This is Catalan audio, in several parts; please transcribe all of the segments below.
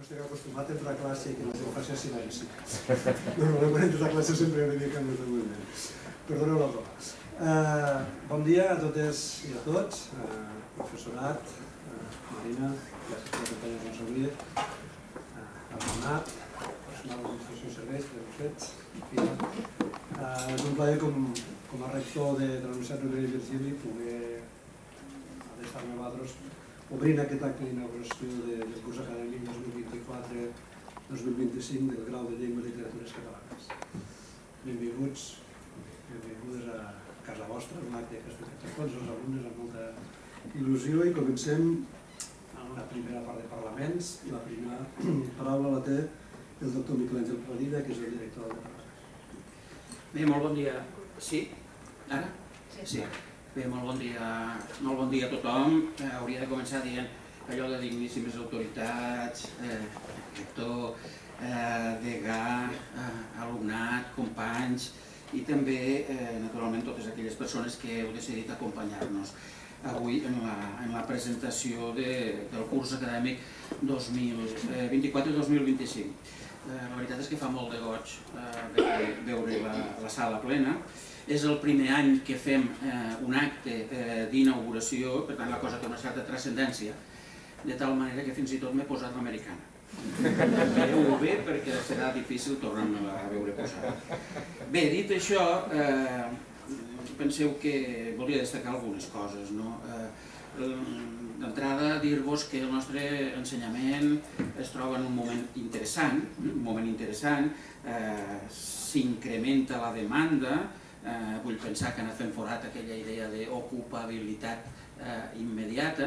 estic acostumat a entrar a classe i que la gent faci silenci. Normalment entrar a classe sempre hi ha una mica més de moviment. Perdoneu la broma. Bon dia a totes i a tots, professorat, Marina, gràcies per acompanyar-nos en Xavier, alumnat, personal d'administració i serveis, que ho fets, és un plaer com a rector de la Universitat Rovira i Virgili poder estar-me amb vosaltres obrint aquest acte d'inauguració del curs acadèmic 2024-2025 del grau de Llengua i Literatures Catalanes. Benvinguts, benvingudes a casa vostra, un acte que has fet entre tots els alumnes amb molta il·lusió, i comencem amb una primera part de parlaments. La primera paraula la té el doctor Miquel Àngel Pradina, que és el director del departament. Bé, molt bon dia. Sí? Ara? Sí. Bé, molt bon dia a tothom. Hauria de començar dient allò de digníssimes autoritats, rector, degà, alumnat, companys i també, naturalment, totes aquelles persones que heu decidit acompanyar-nos avui en la presentació del curs acadèmic 2024-2025. La veritat és que fa molt de goig veure la sala plena. És el primer any que fem un acte d'inauguració, per tant la cosa té una certa transcendència, de tal manera que fins i tot m'he posat l'americana. Veieu bé perquè serà difícil tornar-me a veure posada. Bé, dit això, penseu que volia destacar algunes coses. D'entrada, dir-vos que el nostre ensenyament es troba en un moment interessant, s'incrementa la demanda. Vull pensar que han fet forat aquella idea d'ocupabilitat immediata,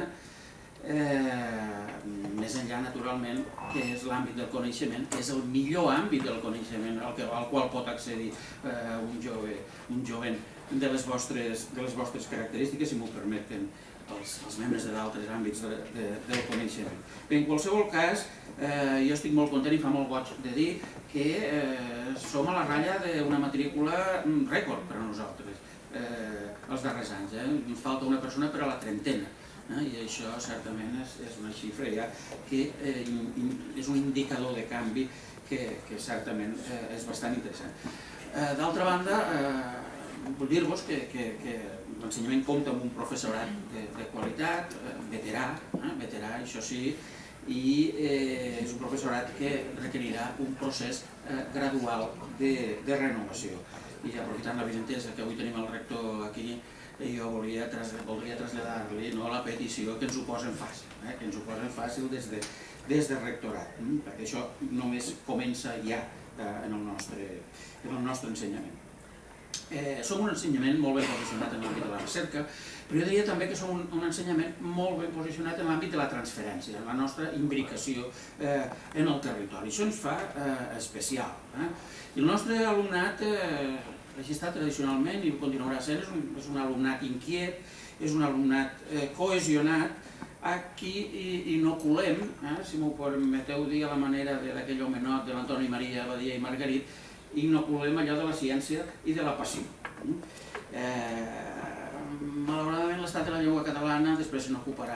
més enllà, naturalment, que és l'àmbit del coneixement, que és el millor àmbit del coneixement al qual pot accedir un jovent de les vostres característiques, si m'ho permeten els membres de d'altres àmbits del coneixement. Bé, en qualsevol cas, jo estic molt content i fa molt goig de dir que som a la ratlla d'una matrícula rècord per a nosaltres els darrers anys. Ens falta una persona per a la trentena, i això certament és una xifra ja que és un indicador de canvi que certament és bastant interessant. D'altra banda, vull dir-vos que l'ensenyament compta amb un professorat de qualitat, veterà, això sí, i és un professorat que requerirà un procés gradual de renovació. I aprofitant l'avinentesa que avui tenim el rector aquí, jo voldria traslladar-li la petició que ens ho posen fàcil des de rectorat, perquè això només comença ja en el nostre ensenyament. Som un ensenyament molt ben posicionat en l'àmbit de la recerca, però jo diria també que som un ensenyament molt ben posicionat en l'àmbit de la transferència, en la nostra imbricació en el territori. Això ens fa especial. I el nostre alumnat, així està tradicionalment i continuarà sent, és un alumnat inquiet, és un alumnat cohesionat, a qui inoculem, si m'ho permeteu dir a la manera d'aquell homenot de l'Antoni Maria Badia i Margarit, inoculem allò de la ciència i de la passió. Malauradament l'estat de la llengua catalana, després se n'ocuparà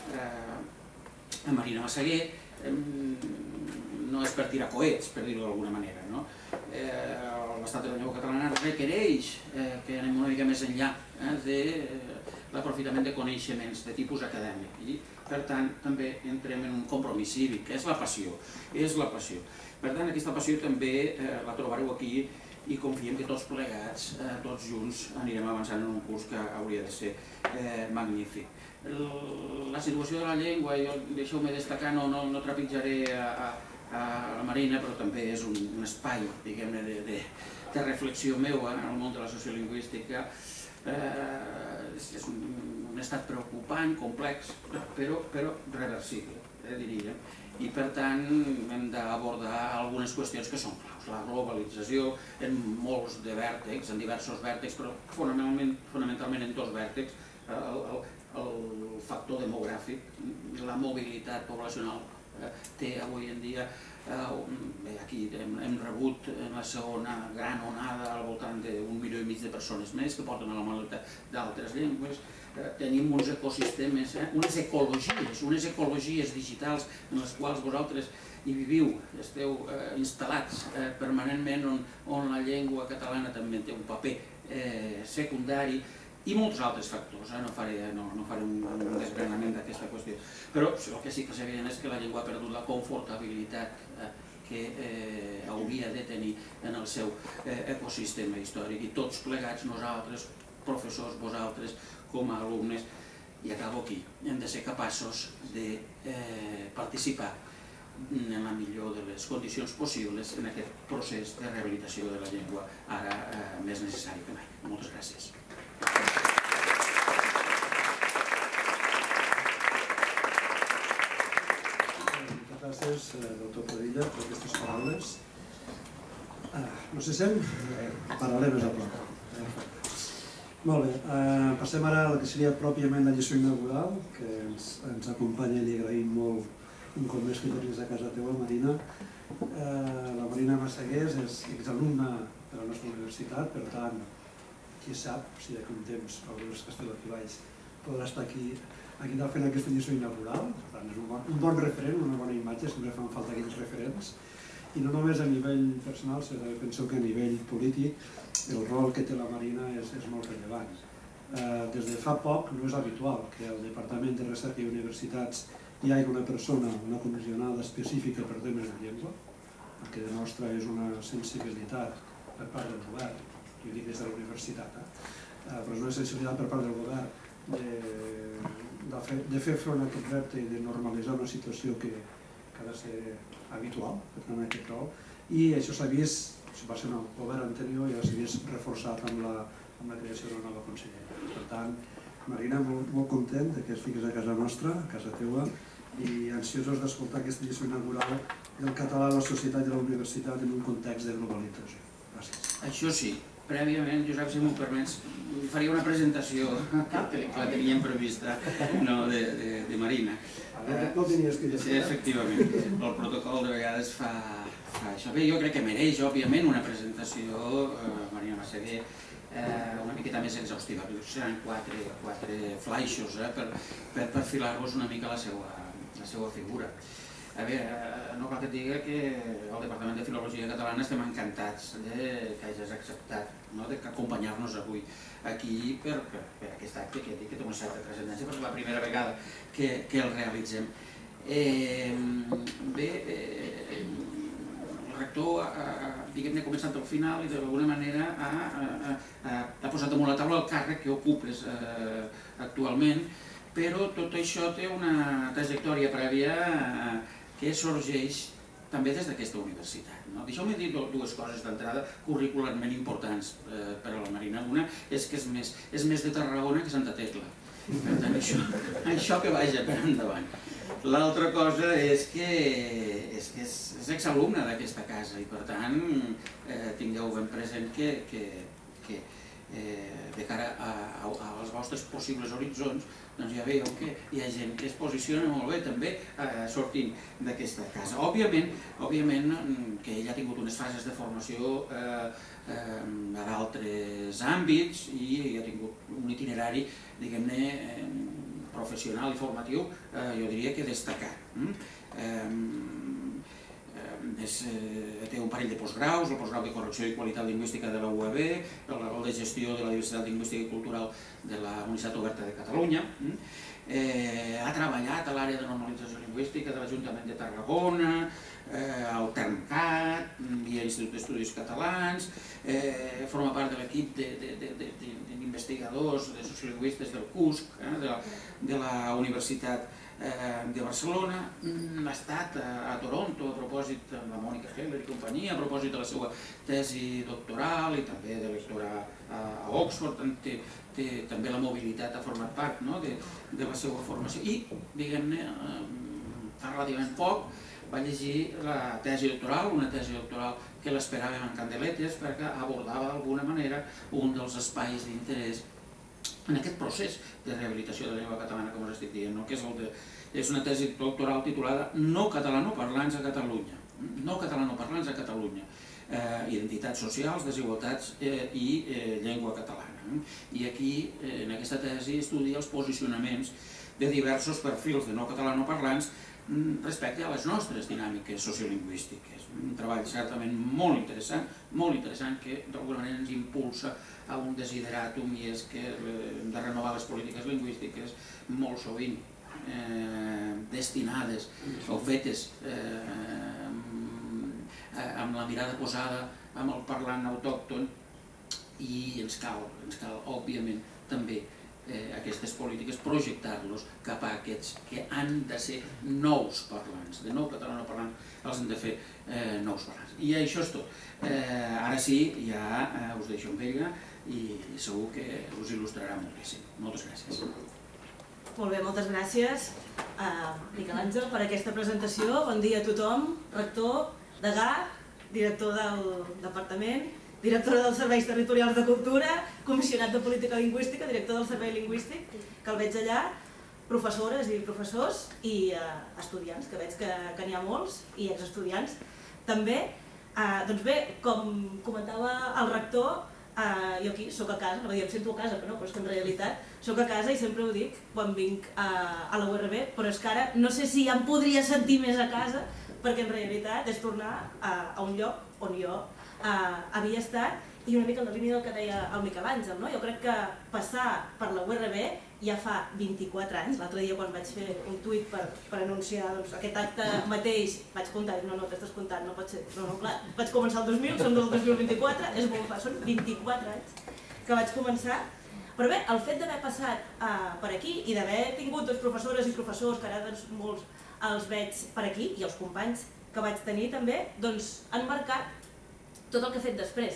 Marina Massaguer, no és per tirar coets, per dir-ho d'alguna manera. L'estat de la llengua catalana requereix que anem una mica més enllà de l'aprofitament de coneixements de tipus acadèmic. I, per tant, també entrem en un compromís cívic, que és la passió. Per tant, aquesta passió també la trobareu aquí i confiem que tots plegats, tots junts, anirem avançant en un curs que hauria de ser magnífic. La situació de la llengua, deixeu-me destacar, no trepitjaré a la Marina, però també és un espai, diguem-ne, de reflexió meua en el món de la sociolingüística. És un estat preocupant, complex, però reversible, diria. I per tant hem d'abordar algunes qüestions que són claus. La globalització en molts de vèrtexs, en diversos vèrtexs, però fonamentalment en dos vèrtexs, el factor demogràfic, la mobilitat poblacional té avui en dia, aquí hem rebut la segona gran onada al voltant d'1,5 milió enmig de persones més que porten a la maleta d'altres llengües. Tenim uns ecosistemes, unes ecologies digitals en les quals vosaltres hi viviu, esteu instal·lats permanentment, on la llengua catalana també té un paper secundari, i molts altres factors. No faré un desgranament d'aquesta qüestió. Però el que sí que és evident és que la llengua ha perdut la confortabilitat que hauria de tenir en el seu ecosistema històric, i tots plegats, nosaltres, professors, vosaltres, com a alumnes, i acabo aquí, hem de ser capaços de participar en la millor de les condicions possibles en aquest procés de rehabilitació de la llengua, ara més necessari que mai. Moltes gràcies. Gràcies, doctor Padilla, per aquestes paraules. No se sent? Parlaré més a prop. Molt bé, passem ara al que seria pròpiament la lliçó inaugural, que ens acompanya i li agraïm molt un cop més que tornis a casa teva, Marina. La Marina Massagués és exalumna de la nostra universitat, per tant, qui sap si d'aquí un temps Aurelius Castelló aquí baix podrà estar aquí fent aquesta lliçó inaugural. Per tant, és un bon referent, una bona imatge, sempre fan falta aquells referents. I no només a nivell personal, sinó també penso que a nivell polític el rol que té la Marina és molt rellevant. Des de fa poc no és habitual que al Departament de Recerca i Universitats hi hagi una persona, una comissionada específica per temes de llengua, el que demostra és una sensibilitat per part del govern, jo dic des de la universitat, però és una sensibilitat per part del govern de fer front a aquest repte i de normalitzar una situació que ha de ser habitual, per tant, aquest rol, i això s'ha vist, això va ser en el govern anterior, i s'ha vist reforçat amb la creació d'una nova consellera. Per tant, Marina, molt content que estiguis a casa nostra, a casa teua, i ansiosos d'escoltar aquesta lliçó inaugural del català a la societat i a la universitat en un context de globalització. Gràcies. Això sí, prèviament, Josep, si m'ho permets, faria una presentació que la teníem prevista de Marina. No tenies que dir. Sí, efectivament. El protocol de vegades fa això. Bé, jo crec que mereix, òbviament, una presentació, Marina Massaguer, una miqueta més exhaustiva. Seran quatre flaixos per perfilar-vos una mica la seva figura. A veure, no cal que et digui que al Departament de Filologia Catalana estem encantats que hagis acceptat d'acompanyar-nos avui aquí per aquest acte que té una certa transcendència, perquè és la primera vegada que el realitzem. Bé, el rector, diguem-ne, començant pel final i d'alguna manera ha posat damunt la taula el càrrec que ocupes actualment, però tot això té una trajectòria prèvia que sorgeix també des d'aquesta universitat. Deixeu-me dir dues coses d'entrada curricularment importants per a la Marina. Una és que és més de Tarragona que Santa Tecla. Per tant, això que vagi per endavant. L'altra cosa és que és exalumne d'aquesta casa i, per tant, tingueu ben present que de cara als vostres possibles horitzons, doncs ja veieu que hi ha gent que es posiciona molt bé també sortint d'aquesta casa. Òbviament que ell ha tingut unes fases de formació a d'altres àmbits i ha tingut un itinerari, diguem-ne, professional i formatiu, jo diria que destacat. Té un parell de postgraus, el postgrau de Correcció i Qualitat Lingüística de la UAB, el de Gestió de la Diversitat Lingüística i Cultural de la Universitat Oberta de Catalunya. Ha treballat a l'àrea de normalització lingüística de l'Ajuntament de Tarragona, al TERMCAT i a l'Institut d'Estudis Catalans, forma part de l'equip d'investigadors, de sociolingüistes del CUSC, de la Universitat de Barcelona. Ha estat a Toronto a propòsit amb la Mònica Heller i companyia, a propòsit de la seva tesi doctoral i també de lectora a Oxford. També la mobilitat ha format part de la seva formació i, diguem-ne, fa relativament poc va llegir la tesi doctoral, una tesi doctoral que l'esperàvem en candeletes perquè abordava d'alguna manera un dels espais d'interès en aquest procés de rehabilitació de la llengua catalana, com us estic dient, que és una tesi doctoral titulada No catalanoparlants a Catalunya. No catalanoparlants a Catalunya. identitats socials, desigualtats i llengua catalana. I aquí, en aquesta tesi, estudia els posicionaments de diversos perfils de no catalanoparlants respecte a les nostres dinàmiques sociolingüístiques. Un treball certament molt interessant que d'alguna manera ens impulsa a un desideratum, i és que hem de renovar les polítiques lingüístiques molt sovint destinades o fetes amb la mirada posada amb el parlant autòcton, i ens cal, òbviament, també aquestes polítiques, projectar-los cap a aquests que han de ser nous parlants, de nou catalanoparlants, els han de fer nous parlants. I això és tot. Ara sí, ja us deixo amb ella i segur que us il·lustrarà moltíssim. Moltes gràcies. Molt bé, moltes gràcies a Miquel Àngel per aquesta presentació. Bon dia a tothom, rector, degà, director del departament, directora dels Serveis Territorials de Cultura, comissionat de Política Lingüística, director del Servei Lingüístic, que el veig allà, professores i professors i estudiants, que veig que n'hi ha molts, i exestudiants també. Doncs bé, com comentava el rector, jo aquí soc a casa, no em sento a casa, però és que en realitat soc a casa i sempre ho dic quan vinc a la URB, però és que ara no sé si ja em podria sentir més a casa, perquè en realitat és tornar a un lloc on jo havia estat, i una mica en la línia del que deia el Miquel Àngel. Jo crec que passar per la URB ja fa 24 anys, l'altre dia quan vaig fer un tuit per anunciar aquest acte mateix, vaig comptar, no, t'estàs comptant, no pot ser, no, clar, vaig començar el 2000, som del 2024, és molt fa, són 24 anys que vaig començar. Però bé, el fet d'haver passat per aquí i d'haver tingut professores i professors, que ara molts els veig per aquí, i els companys que vaig tenir també, doncs han marcat tot el que he fet després.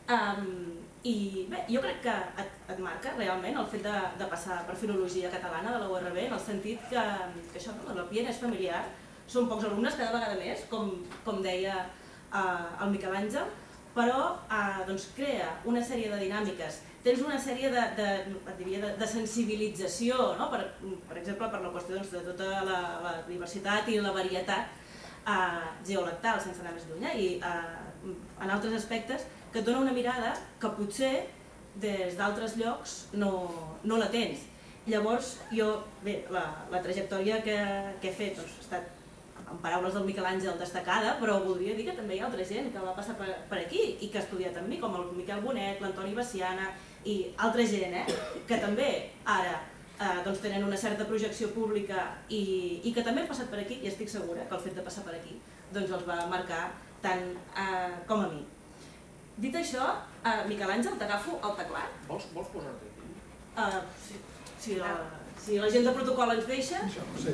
I bé, jo crec que et marca realment el fet de passar per Filologia Catalana de la URB, en el sentit que això, l'ambient és familiar, són pocs alumnes, cada vegada més, com deia el Miquel Àngel, però crea una sèrie de dinàmiques, tens una sèrie de sensibilització, per exemple, per la qüestió de tota la diversitat i la varietat geolactal, sense anar més lluny, i en altres aspectes que et dona una mirada que potser des d'altres llocs no la tens. Llavors, jo, bé, la trajectòria que he fet ha estat, en paraules del Miquel Àngel, destacada, però voldria dir que també hi ha altra gent que va passar per aquí i que ha estudiat amb mi, com el Miquel Bonet, l'Antoni Baciana i altra gent, que també ara tenen una certa projecció pública i que també han passat per aquí, i estic segura que el fet de passar per aquí els va marcar tant com a mi. Dit això, Miquel Àngel, t'agafo el teclat. Vols posar-te aquí? Si la gent de protocol ens deixa... Sí.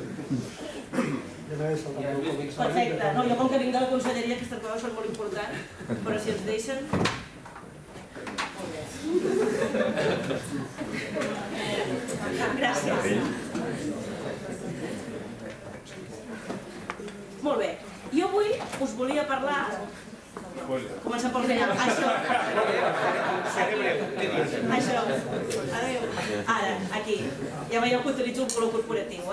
Perfecte. Jo com que vinc de la conselleria aquestes coses són molt importants, però si ens deixen... Gràcies. Molt bé. Jo avui us volia parlar... Comença pel final. Això. Adéu. Ara, aquí. Ja veieu que utilitzo un color corporatiu,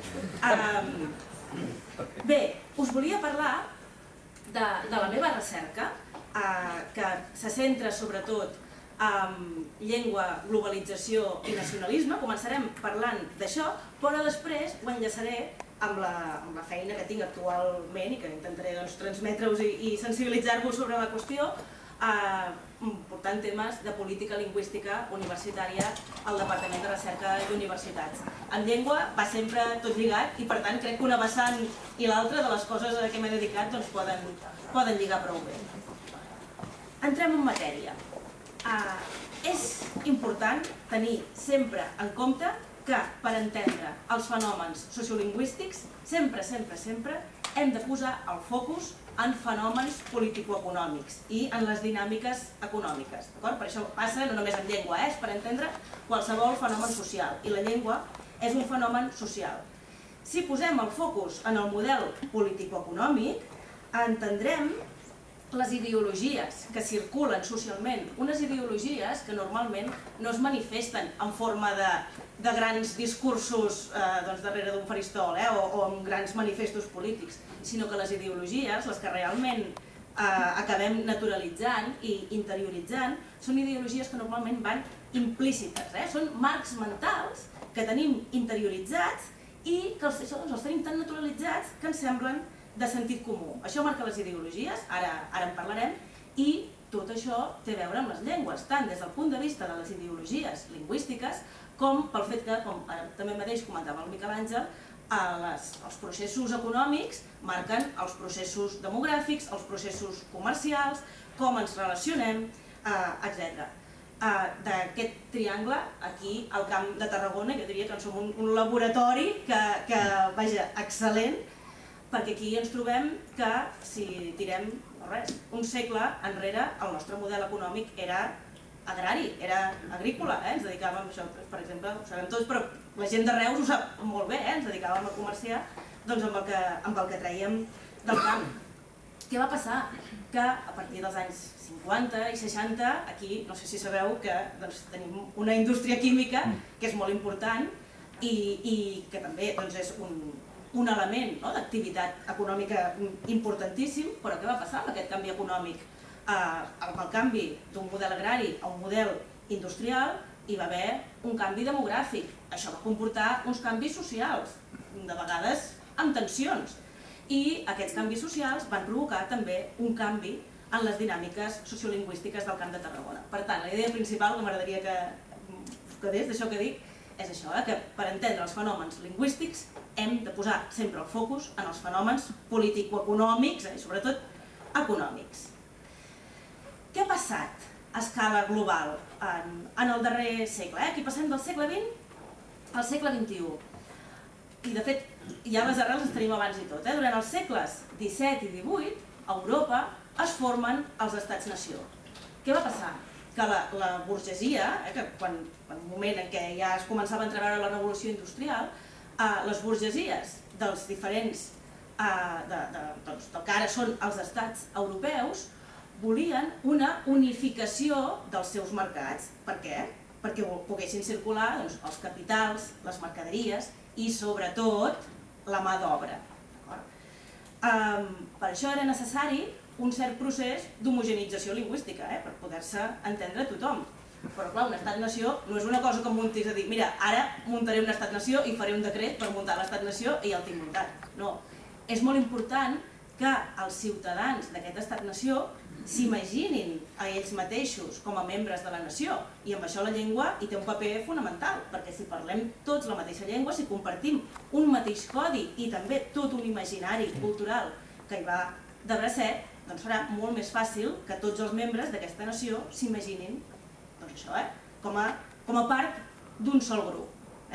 Bé, us volia parlar de la meva recerca, que se centra sobretot en llengua, globalització i nacionalisme. Començarem parlant d'això, però després ho enllaçaré amb la feina que tinc actualment i que intentaré transmetre-us i sensibilitzar-vos sobre la qüestió, portant temes de política lingüística universitària al Departament de Recerca i d'Universitats. En llengua va sempre tot lligat i, per tant, crec que una vessant i l'altra de les coses a què m'he dedicat poden lligar prou bé. Entrem en matèria. És important tenir sempre en compte que per entendre els fenòmens sociolingüístics sempre hem de posar el focus en fenòmens político-econòmics i en les dinàmiques econòmiques. Per això passa no només en llengua, és per entendre qualsevol fenomen social, i la llengua és un fenomen social. Si posem el focus en el model político-econòmic, entendrem les ideologies que circulen socialment, unes ideologies que normalment no es manifesten en forma de grans discursos darrere d'un faristol o amb grans manifestos polítics, sinó que les ideologies, les que realment acabem naturalitzant i interioritzant són ideologies que normalment van implícites, són marcs mentals que tenim interioritzats i que els tenim tan naturalitzats que ens semblen de sentit comú. Això marca les ideologies, ara en parlarem, i tot això té a veure amb les llengües, tant des del punt de vista de les ideologies lingüístiques com pel fet que, com també mateix comentava el Miquel Àngel, els processos econòmics marquen els processos demogràfics, els processos comercials, com ens relacionem, etc. D'aquest triangle, aquí al Camp de Tarragona, jo diria que en som un laboratori que vaja, excel·lent, perquè aquí ens trobem que si tirem un segle enrere el nostre model econòmic era agrari, era agrícola, ens dedicàvem a això, per exemple, ho sabem tots, però la gent de Reus ho sap molt bé, ens dedicàvem a comerciar amb el que traiem del camp. Què va passar? Que a partir dels anys 50 i 60, aquí no sé si sabeu que tenim una indústria química que és molt important i que també és un element d'activitat econòmica importantíssim, però què va passar amb aquest canvi econòmic? Amb el canvi d'un model agrari a un model industrial hi va haver un canvi demogràfic. Això va comportar uns canvis socials, de vegades amb tensions, i aquests canvis socials van provocar també un canvi en les dinàmiques sociolingüístiques del Camp de Tarragona. Per tant, la idea principal que m'agradaria que des d'això que dic és això, que per entendre els fenòmens lingüístics hem de posar sempre el focus en els fenòmens político-econòmics i sobretot econòmics. Què ha passat a escala global en el darrer segle? Aquí passem del segle XX al segle XXI. I de fet, ja les arrels les tenim abans i tot. Durant els segles XVII i XVIII, a Europa es formen els estats-nació. Què va passar? Que la burgesia, que quan el moment en què ja es començava a entreveure la revolució industrial, les burgesies dels diferents, del que ara són els estats europeus, volien una unificació dels seus mercats. Per què? Perquè poguessin circular els capitals, les mercaderies i, sobretot, la mà d'obra. Per això era necessari un cert procés d'homogenització lingüística, per poder-se entendre tothom. Però, clar, un estat-nació no és una cosa que muntis a dir mira, ara muntaré un estat-nació i faré un decret per muntar l'estat-nació i ja el tinc muntat. No. És molt important que els ciutadans d'aquest estat-nació s'imaginin a ells mateixos com a membres de la nació, i amb això la llengua hi té un paper fonamental, perquè si parlem tots la mateixa llengua, si compartim un mateix codi i també tot un imaginari cultural que hi va de bracet, doncs serà molt més fàcil que tots els membres d'aquesta nació s'imaginin com a part d'un sol grup.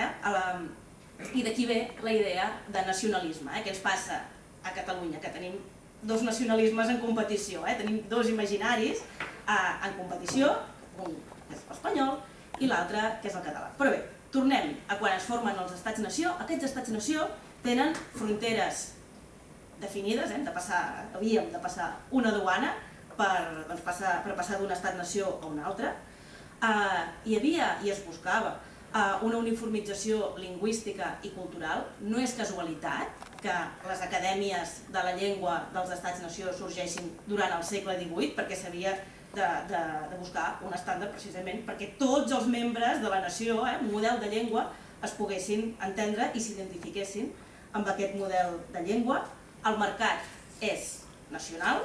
I d'aquí ve la idea de nacionalisme. Què ens passa a Catalunya? Que tenim dos nacionalismes en competició, tenim dos imaginaris en competició, un que és l'espanyol i l'altre que és el català. Però bé, tornem a quan es formen els estats-nació. Aquests estats-nació tenen fronteres definides, havíem de passar una duana per passar d'un estat-nació a un altre. Hi havia i es buscava una uniformització lingüística i cultural. No és casualitat que les acadèmies de la llengua dels estats-nació sorgeixin durant el segle XVIII, perquè s'havia de buscar un estàndard precisament perquè tots els membres de la nació, un model de llengua, es poguessin entendre i s'identifiquessin amb aquest model de llengua. El mercat és nacional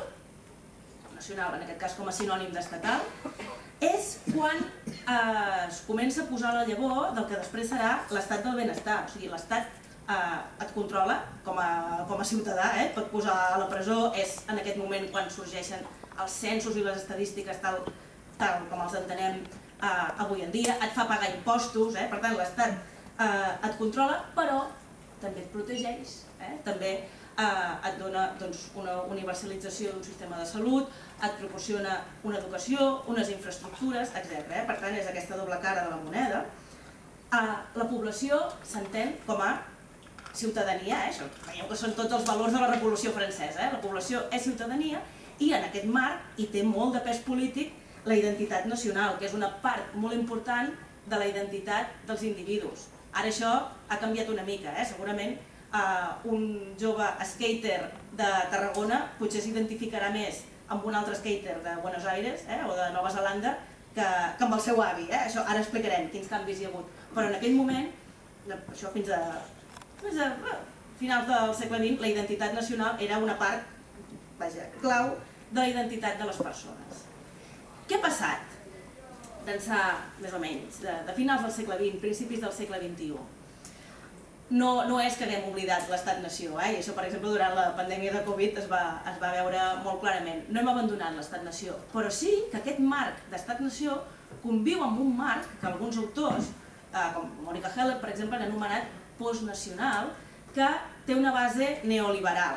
en aquest cas com a sinònim d'estatal, és quan es comença a posar la llavor del que després serà l'estat del benestar. O sigui, l'estat et controla com a ciutadà, et pot posar a la presó, és en aquest moment quan sorgeixen els censos i les estadístiques tal com els entenem avui en dia, et fa pagar impostos, per tant l'estat et controla, però també et protegeix, també et dona una universalització d'un sistema de salut, et proporciona una educació, unes infraestructures, etc. Per tant, és aquesta doble cara de la moneda. La població s'entén com a ciutadania, veieu que són tots els valors de la Revolució Francesa, la població és ciutadania i en aquest marc hi té molt de pes polític la identitat nacional, que és una part molt important de la identitat dels individus. Ara això ha canviat una mica, segurament un jove skater de Tarragona potser s'identificarà més amb un altre skater de Buenos Aires o de Nova Zelanda que amb el seu avi. Això ara explicarem quins canvis hi ha hagut. Però en aquell moment, això fins a finals del segle XX, la identitat nacional era una part clau de la identitat de les persones. Què ha passat d'ençà, més o menys, de finals del segle XX, principis del segle XXI? No és que haguem oblidat l'estat-nació, i això, per exemple, durant la pandèmia de Covid es va veure molt clarament. No hem abandonat l'estat-nació, però sí que aquest marc d'estat-nació conviu amb un marc que alguns autors, com Monica Heller, per exemple, han anomenat postnacional, que té una base neoliberal.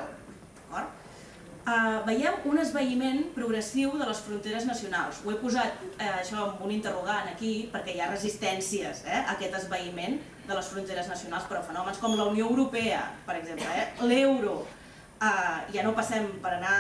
Veieu un esvaïment progressiu de les fronteres nacionals. Ho he posat això amb un interrogant aquí perquè hi ha resistències a aquest esvaïment de les fronteres nacionals, però fenòmens com la Unió Europea, per exemple, l'euro, ja no passem per anar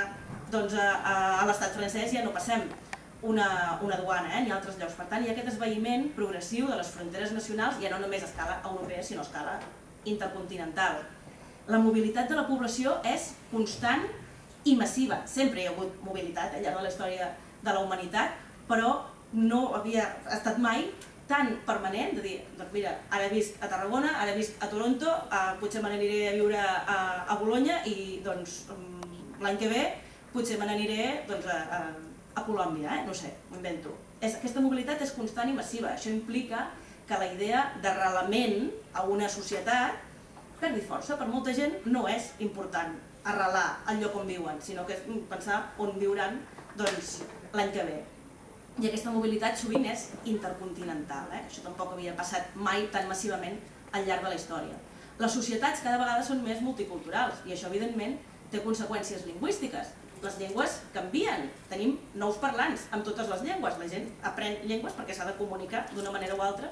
a l'estat francès, ja no passem una duana ni altres llocs. Per tant, hi ha aquest esvaïment progressiu de les fronteres nacionals, ja no només a escala europea, sinó a escala intercontinental. La mobilitat de la població és constant i massiva. Sempre hi ha hagut mobilitat al llarg de la història de la humanitat, però no havia estat mai tan permanent, de dir, doncs mira, ara he vist a Tarragona, ara he vist a Toronto, potser me n'aniré a viure a Bolonya i l'any que ve potser me n'aniré a Colòmbia, no sé, m'ho invento. Aquesta mobilitat és constant i massiva. Això implica que la idea d'arrelament a una societat perdi força. Per molta gent no és important arrelar al lloc on viuen, sinó que és pensar on viuran l'any que ve. I aquesta mobilitat sovint és intercontinental. Això tampoc havia passat mai tan massivament al llarg de la història. Les societats cada vegada són més multiculturals i això, evidentment, té conseqüències lingüístiques. Les llengües canvien, tenim nous parlants amb totes les llengües. La gent aprèn llengües perquè s'ha de comunicar d'una manera o altra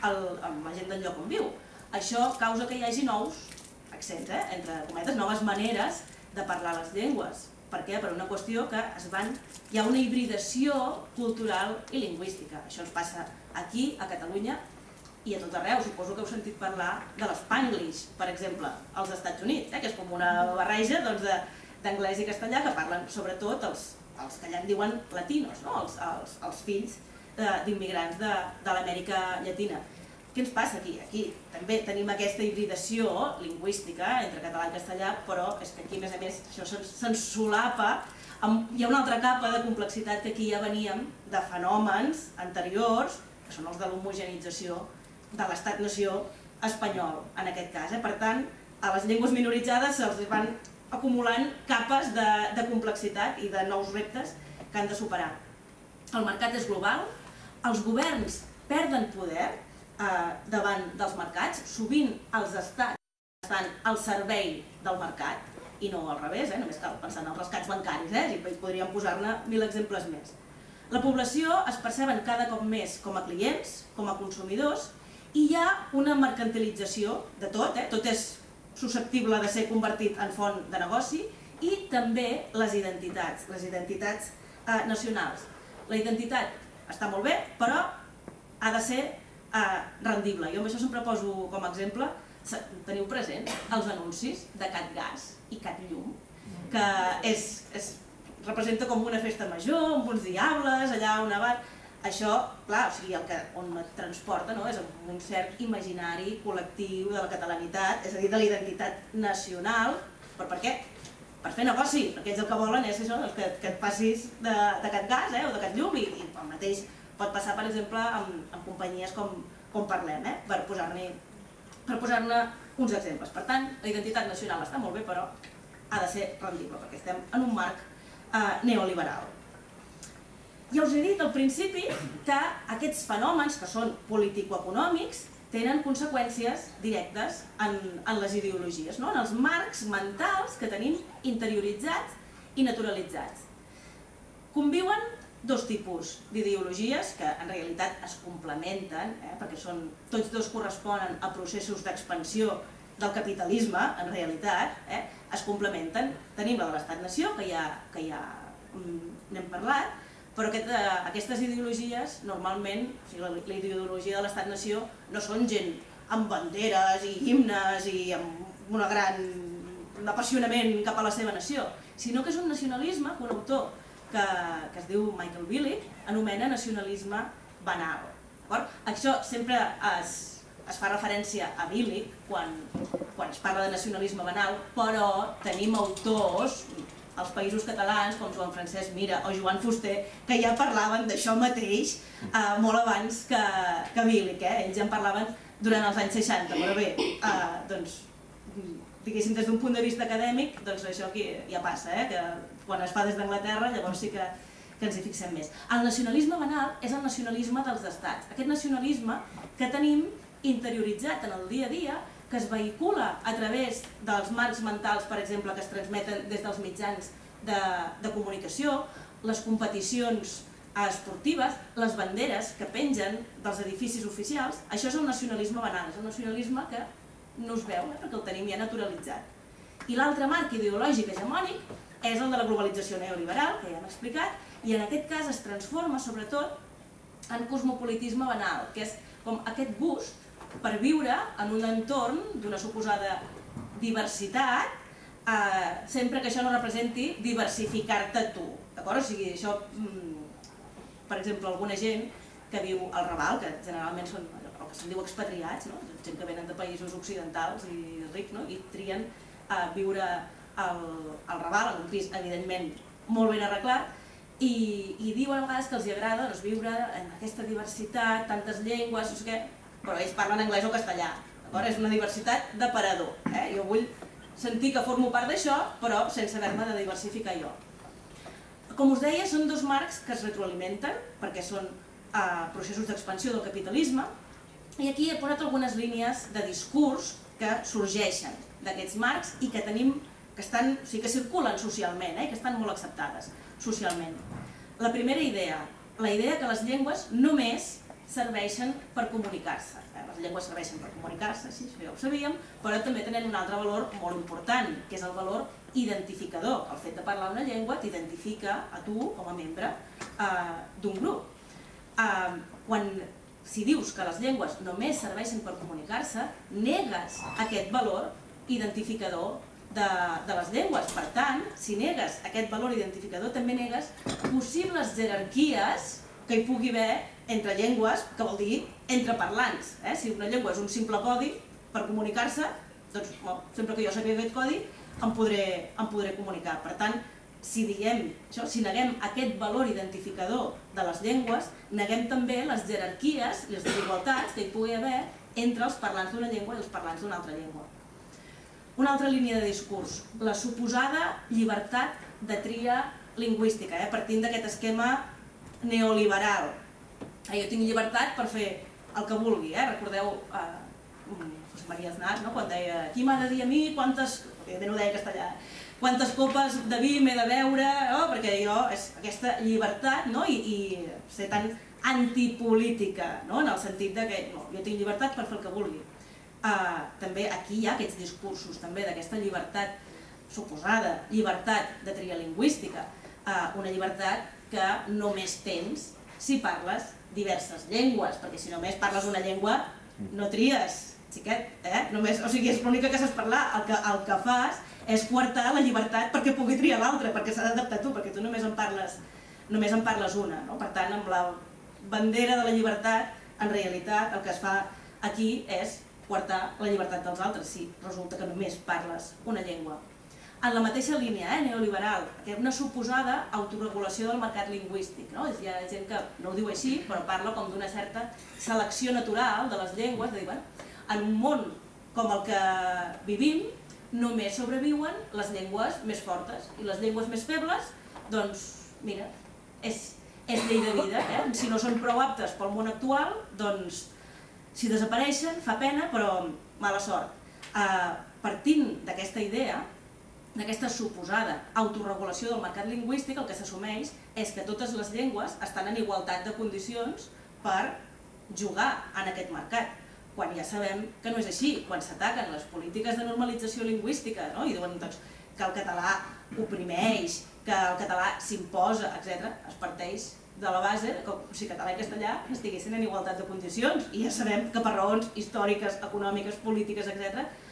amb la gent del lloc on viu. Això causa que hi hagi nous accents, entre cometes, noves maneres de parlar les llengües. Per què? Per una qüestió que hi ha una hibridació cultural i lingüística. Això ens passa aquí, a Catalunya, i a tot arreu. Suposo que heu sentit parlar de l'Spanglish, per exemple, als Estats Units, que és com una barreja d'anglès i castellà que parlen sobretot els que allà en diuen latinos, els fills d'immigrants de l'Amèrica Llatina. Què ens passa aquí? Aquí també tenim aquesta hibridació lingüística entre català i castellà, però és que aquí, a més, això se'ns solapa. Hi ha una altra capa de complexitat que aquí ja veníem de fenòmens anteriors, que són els de l'homogenització de l'estat-nació espanyol, en aquest cas. Per tant, a les llengües minoritzades se'ls van acumulant capes de complexitat i de nous reptes que han de superar. El mercat és global, els governs perden poder davant dels mercats, sovint els estats estan al servei del mercat i no al revés, només cal pensar en els rescats bancaris i podríem posar-ne 1000 exemples més. La població es perceben cada cop més com a clients, com a consumidors, i hi ha una mercantilització de tot, tot és susceptible de ser convertit en font de negoci, i també les identitats nacionals. La identitat està molt bé, però ha de ser rendible. Jo amb això sempre poso com a exemple, teniu present els anuncis de Catgas i Catllum, que representa com una festa major, amb uns diables, allà on va. Això, clar, on et transporta és un cert imaginari col·lectiu de la catalanitat, és a dir, de la identitat nacional. Però per què? Per fer negoci, perquè ells el que volen és això, que et passis de Catgas o de Catllum, i el mateix pot passar, per exemple, amb companyies com Parlem, per posar-ne uns exemples. Per tant, la identitat nacional està molt bé, però ha de ser rendible, perquè estem en un marc neoliberal. Ja us he dit al principi que aquests fenòmens, que són politicoeconòmics, tenen conseqüències directes en les ideologies, en els marcs mentals que tenim interioritzats i naturalitzats. Conviuen dos tipus d'ideologies que en realitat es complementen, perquè tots dos corresponen a processos d'expansió del capitalisme, en realitat, es complementen. Tenim la de l'estat-nació, que ja n'hem parlat, però aquestes ideologies, normalment, la ideologia de l'estat-nació no són gent amb banderes i himnes i amb un gran apassionament cap a la seva nació, sinó que és un nacionalisme que un autor que es diu Michael Billig, anomena nacionalisme banal. Això sempre es fa referència a Billig quan es parla de nacionalisme banal, però tenim autors als Països Catalans, com Joan Francesc Mira o Joan Fuster, que ja parlaven d'això mateix molt abans que Billig. Ells ja en parlaven durant els anys 60, però bé, diguéssim, des d'un punt de vista acadèmic, doncs això aquí ja passa, que quan es fa des d'Anglaterra llavors sí que ens hi fixem més. El nacionalisme banal és el nacionalisme dels estats, aquest nacionalisme que tenim interioritzat en el dia a dia, que es vehicula a través dels marcs mentals, per exemple, que es transmeten des dels mitjans de comunicació, les competicions esportives, les banderes que pengen dels edificis oficials. Això és el nacionalisme banal, és el nacionalisme que no es veu, perquè el tenim ja naturalitzat. I l'altre marc ideològic hegemònic és el de la globalització neoliberal, que ja hem explicat, i en aquest cas es transforma sobretot en cosmopolitisme banal, que és com aquest gust per viure en un entorn d'una suposada diversitat, sempre que això no representi diversificar-te tu. O sigui, això, per exemple, alguna gent que viu al Raval, que generalment són el que se'n diu expatriats, gent que venen de països occidentals i rics, i trien viure al Raval, en un pis evidentment molt ben arreglat, i diuen a vegades que els agrada viure en aquesta diversitat, tantes llengües, no sé què, però ells parlen anglès o castellà, és una diversitat d'aparador. Jo vull sentir que formo part d'això, però sense haver-me de diversificar jo. Com us deia, són dos marcs que es retroalimenten, perquè són processos d'expansió del capitalisme, i aquí he posat algunes línies de discurs que sorgeixen d'aquests marcs i que tenim, que circulen socialment, que estan molt acceptades socialment. La primera idea, la idea que les llengües només serveixen per comunicar-se. Les llengües serveixen per comunicar-se, això ja ho sabíem, però també tenen un altre valor molt important, que és el valor identificador. El fet de parlar una llengua t'identifica a tu com a membre d'un grup. Si dius que les llengües només serveixen per comunicar-se, negues aquest valor identificador de les llengües. Per tant, si negues aquest valor identificador, també negues possibles jerarquies que hi pugui haver entre llengües, que vol dir entre parlants. Si una llengua és un simple codi per comunicar-se, doncs sempre que jo sàpiga aquest codi em podré comunicar. Per tant, si neguem aquest valor identificador de les llengües, neguem també les jerarquies i les desigualtats que hi pugui haver entre els parlants d'una llengua i els parlants d'una altra llengua. Una altra línia de discurs, la suposada llibertat de tria lingüística, partint d'aquest esquema neoliberal. Jo tinc llibertat per fer el que vulgui, recordeu José María Aznar, quan deia qui m'ha de dir a mi quantes, no ho deia en castellà, quantes copes de vi m'he de beure, perquè jo, és aquesta llibertat i ser tan antipolítica, en el sentit que jo tinc llibertat per fer el que vulgui. També aquí hi ha aquests discursos també d'aquesta llibertat, suposada llibertat de tria lingüística, una llibertat que només tens si parles diverses llengües, perquè si només parles una llengua no tries, xiquet, o sigui, és l'única que saps parlar, el que fas és coartar la llibertat perquè pugui triar l'altra, perquè s'ha d'adaptar tu, perquè tu només en parles una. Per tant, amb la bandera de la llibertat, en realitat el que es fa aquí és coartar la llibertat dels altres, si resulta que només parles una llengua. En la mateixa línia neoliberal, que és una suposada autorregulació del mercat lingüístic. Hi ha gent que no ho diu així, però parla com d'una certa selecció natural de les llengües, de dir, en un món com el que vivim, només sobreviuen les llengües més fortes, i les llengües més febles, doncs, mira, és llei de vida. Si no són prou aptes pel món actual, doncs, si desapareixen, fa pena, però mala sort. Partint d'aquesta idea, d'aquesta suposada autorregulació del mercat lingüístic, el que s'assumeix és que totes les llengües estan en igualtat de condicions per jugar en aquest mercat, quan ja sabem que no és així, quan s'ataquen les polítiques de normalització lingüística i diuen que el català oprimeix, que el català s'imposa, etc., es parteix de la base que si català i castellà estiguessin en igualtat de condicions, i ja sabem que per raons històriques, econòmiques, polítiques, etc.,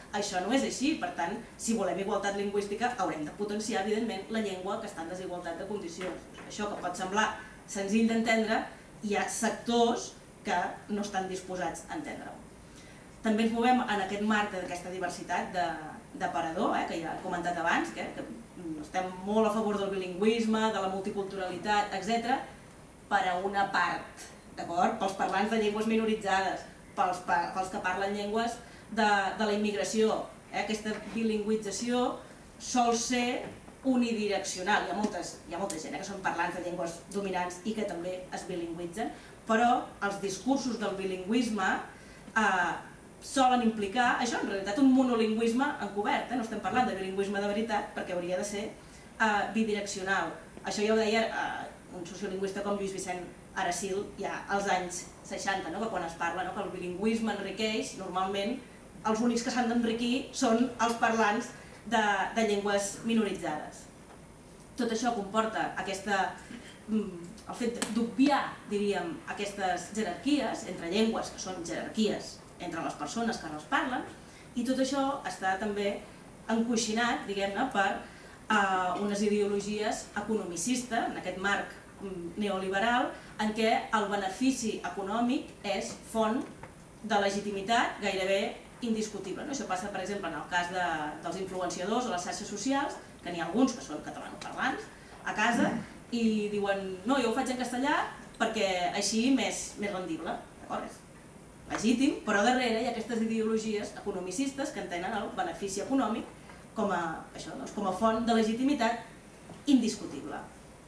Això no és així, per tant, si volem igualtat lingüística haurem de potenciar, evidentment, la llengua que està en desigualtat de condicions. Això que pot semblar senzill d'entendre, hi ha sectors que no estan disposats a entendre-ho. També ens movem en aquest marc d'aquesta diversitat d'aparador, que ja he comentat abans, que estem molt a favor del bilingüisme, de la multiculturalitat, etc. per a una part, d'acord? Pels parlants de llengües minoritzades, pels que parlen llengües de la immigració. Aquesta bilingüització sol ser unidireccional. Hi ha molta gent que són parlants de llengües dominants i que també es bilingüitzen, però els discursos del bilingüisme solen implicar, això en realitat, un monolingüisme encobert. No estem parlant de bilingüisme de veritat perquè hauria de ser bidireccional. Això ja ho deia un sociolingüista com Lluís Vicent Aracil ja als anys 60, que quan es parla que el bilingüisme enriqueix, normalment els únics que s'han d'enriquir són els parlants de llengües minoritzades. Tot això comporta el fet d'obviar, diríem, aquestes jerarquies entre llengües, que són jerarquies entre les persones que les parlen, i tot això està també encoixinat, diguem-ne, per unes ideologies economicistes, en aquest marc neoliberal, en què el benefici econòmic és font de legitimitat gairebé indiscutible. Això passa, per exemple, en el cas dels influenciadors o les xarxes socials, que n'hi ha alguns que són catalanoparlants a casa i diuen no, jo ho faig en castellà perquè així més rendible. És legítim, però darrere hi ha aquestes ideologies economicistes que entenen el benefici econòmic com a font de legitimitat indiscutible.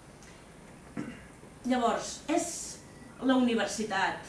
Llavors, és la universitat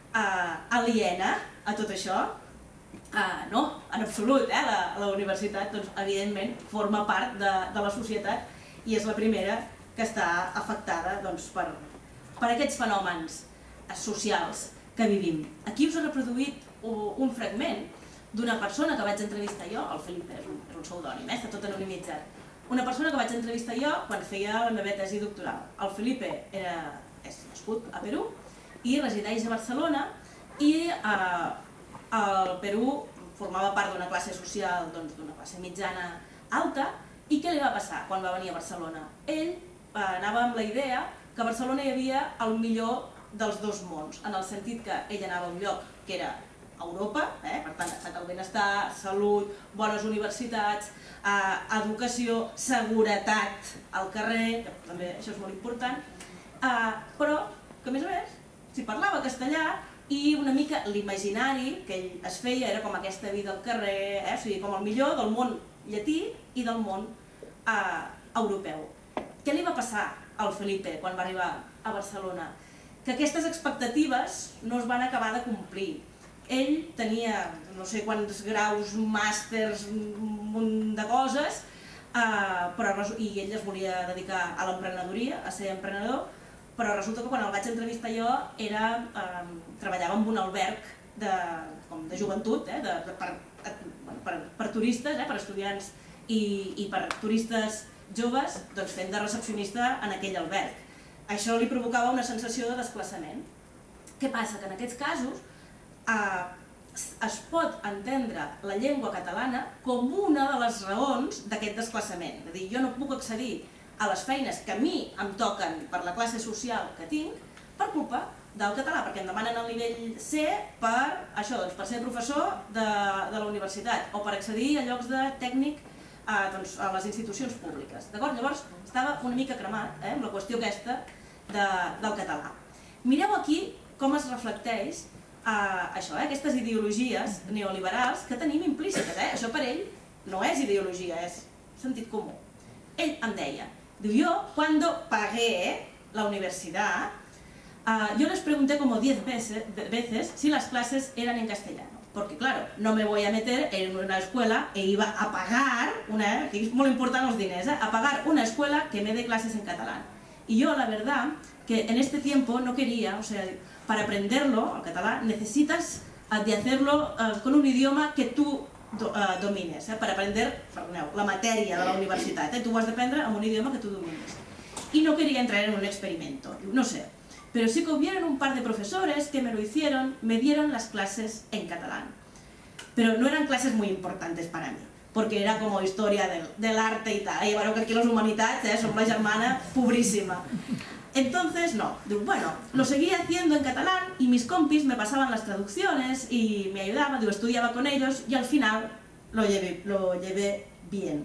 aliena a tot això? No, en absolut. La universitat, evidentment, forma part de la societat i és la primera que està afectada per aquests fenòmens socials que vivim. Aquí us he reproduït un fragment d'una persona que vaig entrevistar jo, el Felipe, és un pseudònim, està tot anonimitzat. Una persona que vaig entrevistar jo quan feia la meva tesi doctoral. El Felipe és nascut a Perú i resideix a Barcelona i al Perú formava part d'una classe social, d'una classe mitjana alta, i què li va passar quan va venir a Barcelona? Ell anava amb la idea que a Barcelona hi havia el millor dels dos mons, en el sentit que ell anava a un lloc que era Europa, per tant, estat del benestar, salut, bones universitats, educació, seguretat al carrer, que també això és molt important, però que a més s'hi parlava castellà i una mica l'imaginari que ell es feia era com aquesta vida al carrer, o sigui, com el millor del món llatí i del món europeu. Què li va passar al Felipe quan va arribar a Barcelona? Que aquestes expectatives no es van acabar de complir. Ell tenia no sé quants graus, màsters, un munt de coses, i ell es volia dedicar a l'emprenedoria, a ser emprenedor, però resulta que quan el vaig entrevistar jo treballava en un alberg de joventut, per turistes, per estudiants i per turistes joves, fent de recepcionista en aquell alberg. Això li provocava una sensació de desplaçament. Què passa? Que en aquests casos es pot entendre la llengua catalana com una de les raons d'aquest desplaçament. És a dir, jo no puc accedir a les feines que a mi em toquen per la classe social que tinc per culpa del català, perquè em demanen el nivell C per ser professor de la universitat o per accedir a llocs de tècnic a les institucions públiques. Llavors estava una mica cremat amb la qüestió aquesta del català. Mireu aquí com es reflecteix aquestes ideologies neoliberals que tenim implícites. Això per ell no és ideologia, és sentit comú. Ell em deia, yo cuando pagué la universidad, yo les pregunté como 10 veces si las clases eran en castellano. Porque claro, no me voy a meter en una escuela e iba a pagar, que es muy importante los diners, a pagar una escuela que me dé clases en catalán. Y yo, la verdad, que en este tiempo no quería, o sea, para aprenderlo, el catalán, necesitas de hacerlo con un idioma que tú domines, para aprender la matèria de la universitat. Tu ho has d'aprendre amb un idioma que tu domines. Y no quería entrar en un experimento, no sé. Pero sí que hubieron un par de profesores que me lo hicieron, me dieron las clases en catalán. pero no eran clases muy importantes para mí, porque era como historia del arte y tal. Y bueno, que aquí las humanidades, son la germana pobrísima. Entonces, no, bueno, lo seguía haciendo en catalán y mis compis me pasaban las traducciones y me ayudaban, estudiaba con ellos y al final lo llevé bien.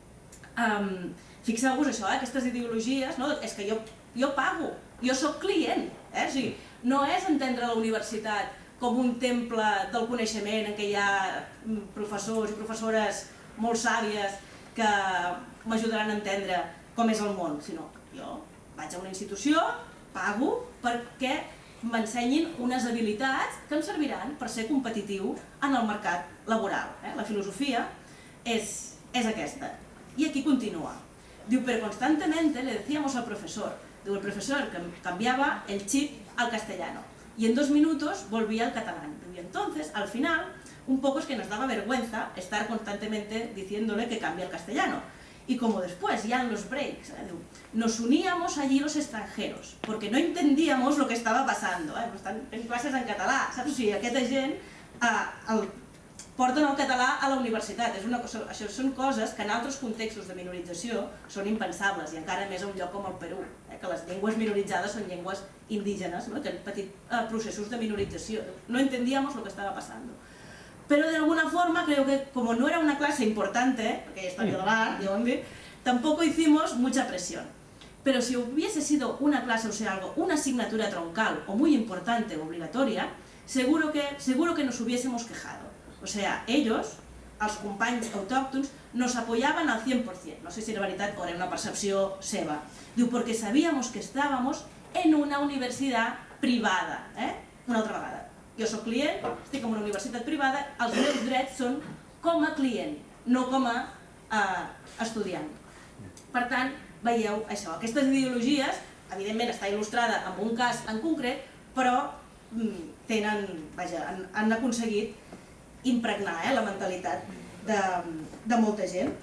Fixeu-vos això, aquestes ideologies, és que jo pago, jo soc client, o sigui, no és entendre la universitat com un temple del coneixement en què hi ha professors i professores molt sàvies que m'ajudaran a entendre com és el món, sinó jo vaig a una institució, pago perquè m'ensenyin unes habilitats que em serviran per ser competitiu en el mercat laboral. La filosofia és aquesta. Y aquí continúa. Digo, pero constantemente le decíamos al profesor, digo, el profesor cambiaba el chip al castellano y en 2 minutos volvía al catalán. Y entonces, al final, un poco es que nos daba vergüenza estar constantemente diciéndole que cambie al castellano. Y como después, ya en los breaks, nos uníamos allí los extranjeros, porque no entendíamos lo que estaba pasando. Estan en classes en català, saps? O sigui, aquesta gent porten el català a la universitat. Això són coses que en altres contextos de minorització són impensables, i encara més a un lloc com el Perú, que les llengües minoritzades són llengües indígenes, que han patit processos de minorització. No entendíamos lo que estaba pasando. Pero de alguna forma creo que como no era una clase importante, porque es historia del arte, tampoco hicimos mucha presión. Pero si hubiese sido una clase, o sea, una asignatura troncal o muy importante o obligatoria, seguro que nos hubiésemos quejado. O sea, ellos, els companys autòctons, nos apoyaban al 100%. No sé si era veritat o era una percepció seva. Diu, porque sabíamos que estábamos en una universitat privada. Una altra vegada. Jo soc client, estic en una universitat privada, els meus drets són com a client, no com a estudiant. Per tant, veieu això. Aquestes ideologies, evidentment està il·lustrada amb un cas en concret, però han aconseguit impregnar la mentalitat de molta gent.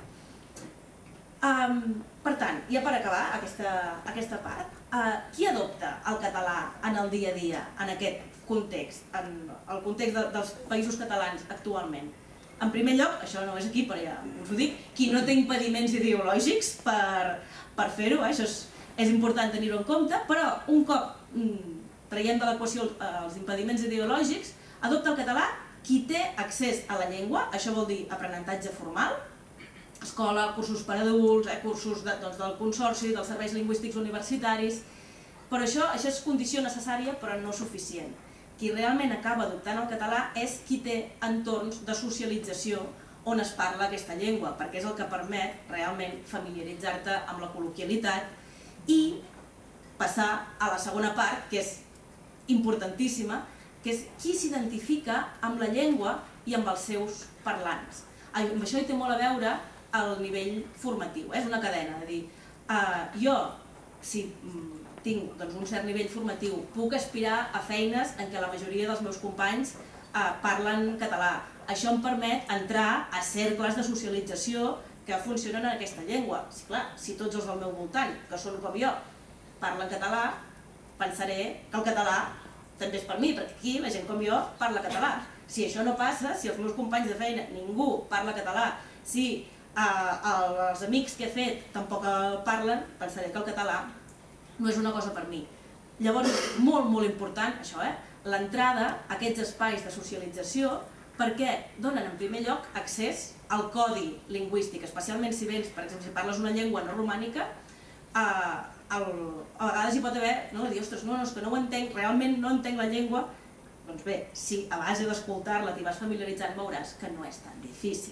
Per tant, ja per acabar aquesta part, qui adopta el català en el dia a dia, en aquest context, en el context dels països catalans actualment? En primer lloc, això no és aquí, però ja us ho dic, qui no té impediments ideològics per fer-ho, això és important tenir-ho en compte, però un cop traiem de l'equació els impediments ideològics, adopta el català qui té accés a la llengua, això vol dir aprenentatge formal, escola, cursos per adults, cursos del Consorci, dels serveis lingüístics universitaris, però això és condició necessària però no suficient. Qui realment acaba adoptant el català és qui té entorns de socialització on es parla aquesta llengua, perquè és el que permet realment familiaritzar-te amb la col·loquialitat i passar a la segona part, que és importantíssima, que és qui s'identifica amb la llengua i amb els seus parlants. Amb això hi té molt a veure el nivell formatiu, és una cadena, és a dir, jo, si tinc un cert nivell formatiu, puc aspirar a feines en què la majoria dels meus companys parlen català. Això em permet entrar a cercles de socialització que funcionen en aquesta llengua. Si tots els del meu voltant, que són com jo, parlen català, pensaré que el català també és per mi, perquè aquí la gent com jo parla català. Si això no passa, si els meus companys de feina, ningú parla català, si els amics que he fet tampoc el parlen, pensaré que el català no és una cosa per mi. Llavors, molt important, això, l'entrada a aquests espais de socialització, perquè donen en primer lloc accés al codi lingüístic, especialment si vens, per exemple, si parles una llengua no romànica, a vegades hi pot haver, no, dir, ostres, no, és que no ho entenc, realment no entenc la llengua. Doncs bé, si a base d'escoltar-la t'hi vas familiaritzant veuràs que no és tan difícil.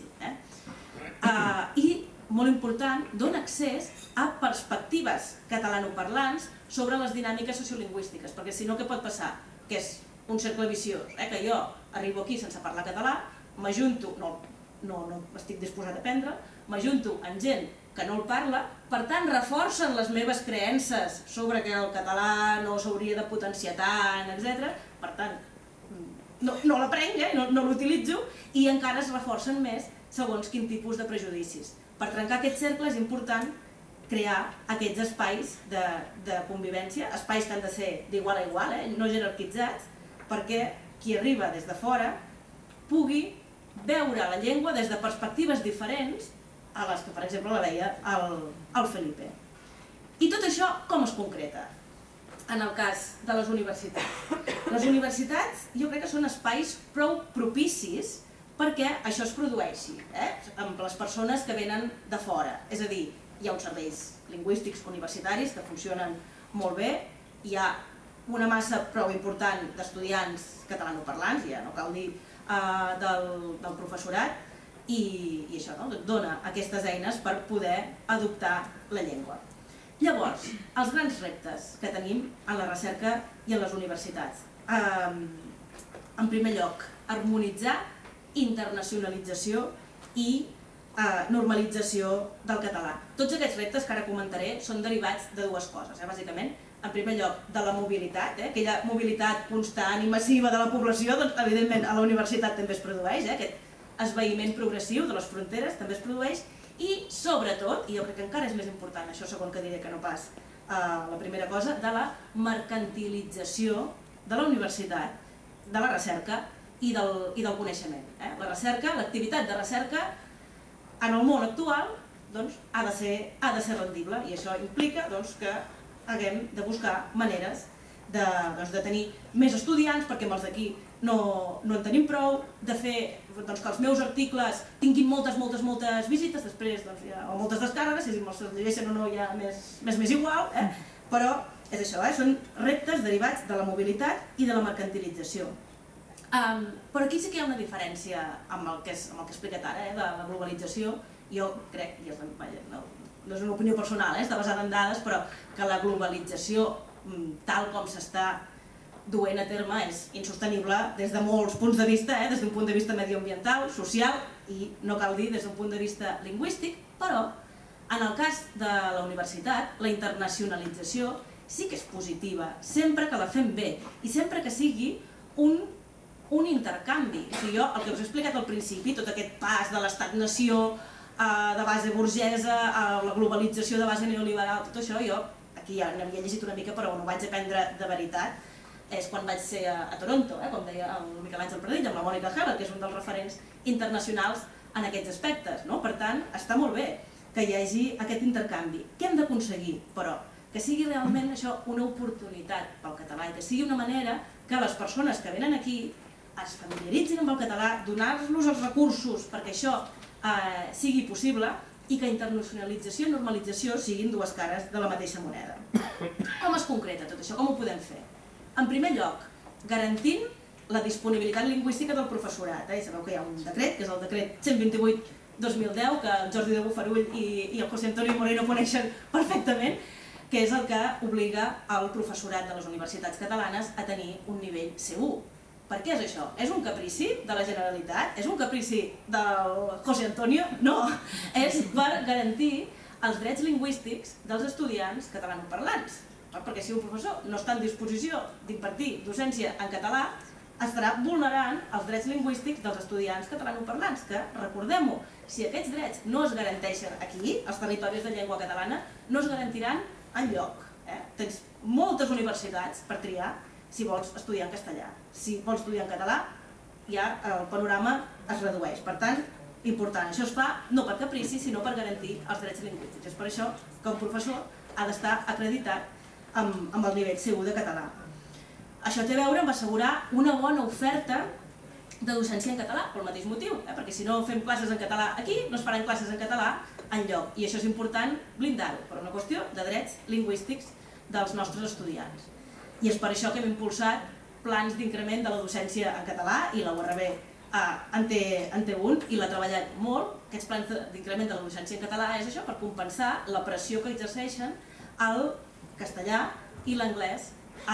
I, molt important, dona accés a perspectives catalanoparlants sobre les dinàmiques sociolingüístiques, perquè si no, què pot passar? Que és un cercle viciós, que jo arribo aquí sense parlar català, m'ajunto, no estic disposat a aprendre, m'ajunto amb gent que no el parla, per tant reforcen les meves creences sobre que el català no s'hauria de potenciar tant, etc. Per tant, no l'aprenc, no l'utilitzo, i encara es reforcen més segons quin tipus de prejudicis. Per trencar aquest cercle és important crear aquests espais de convivència, espais que han de ser d'igual a igual, no jerarquitzats, perquè qui arriba des de fora pugui veure la llengua des de perspectives diferents a les que, per exemple, la veia el Felipe. I tot això com es concreta? En el cas de les universitats. Les universitats jo crec que són espais prou propicis perquè això es produeixi, amb les persones que venen de fora. És a dir, hi ha uns serveis lingüístics universitaris que funcionen molt bé, hi ha una massa prou important d'estudiants catalanoparlants, ja no cal dir del professorat, i això dona aquestes eines per poder adoptar la llengua. Llavors, els grans reptes que tenim en la recerca i en les universitats. En primer lloc, harmonitzar, internacionalització i normalització del català. Tots aquests reptes que ara comentaré són derivats de dues coses, bàsicament. En primer lloc, de la mobilitat, aquella mobilitat constant i massiva de la població, doncs evidentment a la universitat també es produeix, aquest esvaïment progressiu de les fronteres també es produeix, i sobretot, i jo crec que encara és més important, això segon que diré que no pas la primera cosa, de la mercantilització de la universitat, de la recerca i del coneixement. La recerca, l'activitat de recerca en el món actual ha de ser rendible i això implica que haguem de buscar maneres de tenir més estudiants perquè amb els d'aquí no en tenim prou, de fer que els meus articles tinguin moltes visites, després o moltes descàrregues, si me'ls llegeixen o no ja m'és igual, però és això, són reptes derivats de la mobilitat i de la mercantilització. Però aquí sí que hi ha una diferència amb el que he explicat ara, de la globalització. Jo crec, no és una opinió personal, està basada en dades, però que la globalització tal com s'està duent a terme és insostenible des de molts punts de vista, des d'un punt de vista medioambiental, social i no cal dir des d'un punt de vista lingüístic, però en el cas de la universitat la internacionalització sí que és positiva, sempre que la fem bé i sempre que sigui un intercanvi. Jo el que us he explicat al principi, tot aquest pas de l'estat-nació de base burgesa a la globalització de base neoliberal, tot això jo aquí ja n'havia llegit una mica però no ho vaig aprendre de veritat, és quan vaig ser a Toronto, com deia el Miquel Àngel Pradell, amb la Mònica Heller, que és un dels referents internacionals en aquests aspectes. Per tant, està molt bé que hi hagi aquest intercanvi. Què hem d'aconseguir, però? Que sigui realment això una oportunitat pel català i que sigui una manera que les persones que venen aquí es familiaritzin amb el català, donar-los els recursos perquè això sigui possible i que internacionalització i normalització siguin dues cares de la mateixa moneda. Com es concreta tot això? Com ho podem fer? En primer lloc, garantint la disponibilitat lingüística del professorat. Sabeu que hi ha un decret, que és el decret 128/2010, que el Jordi de Bofarull i el José Antonio Moreno coneixen perfectament, que és el que obliga el professorat de les universitats catalanes a tenir un nivell C1. Per què és això? És un caprici de la Generalitat? És un caprici del José Antonio? No, és per garantir els drets lingüístics dels estudiants catalanoparlants. Perquè si un professor no està en disposició d'impartir docència en català, estarà vulnerant els drets lingüístics dels estudiants catalanoparlants, que, recordem-ho, si aquests drets no es garanteixen aquí, als territoris de llengua catalana, no es garantiran enlloc. Tens moltes universitats per triar si vols estudiar en castellà. Si vols estudiar en català, ja el panorama es redueix. Per tant, important, això es fa no per caprici, sinó per garantir els drets lingüístics. És per això que un professor ha d'estar acreditat amb el nivell C1 de català. Això té a veure amb assegurar una bona oferta de docència en català, pel mateix motiu, perquè si no fem classes en català aquí, no es faran classes en català enlloc, i això és important blindar-ho, per una qüestió de drets lingüístics dels nostres estudiants. I és per això que hem impulsat plans d'increment de la docència en català, i la URB en té un, i l'ha treballat molt. Aquests plans d'increment de la docència en català és això, per compensar la pressió que exerceixen el castellà i l'anglès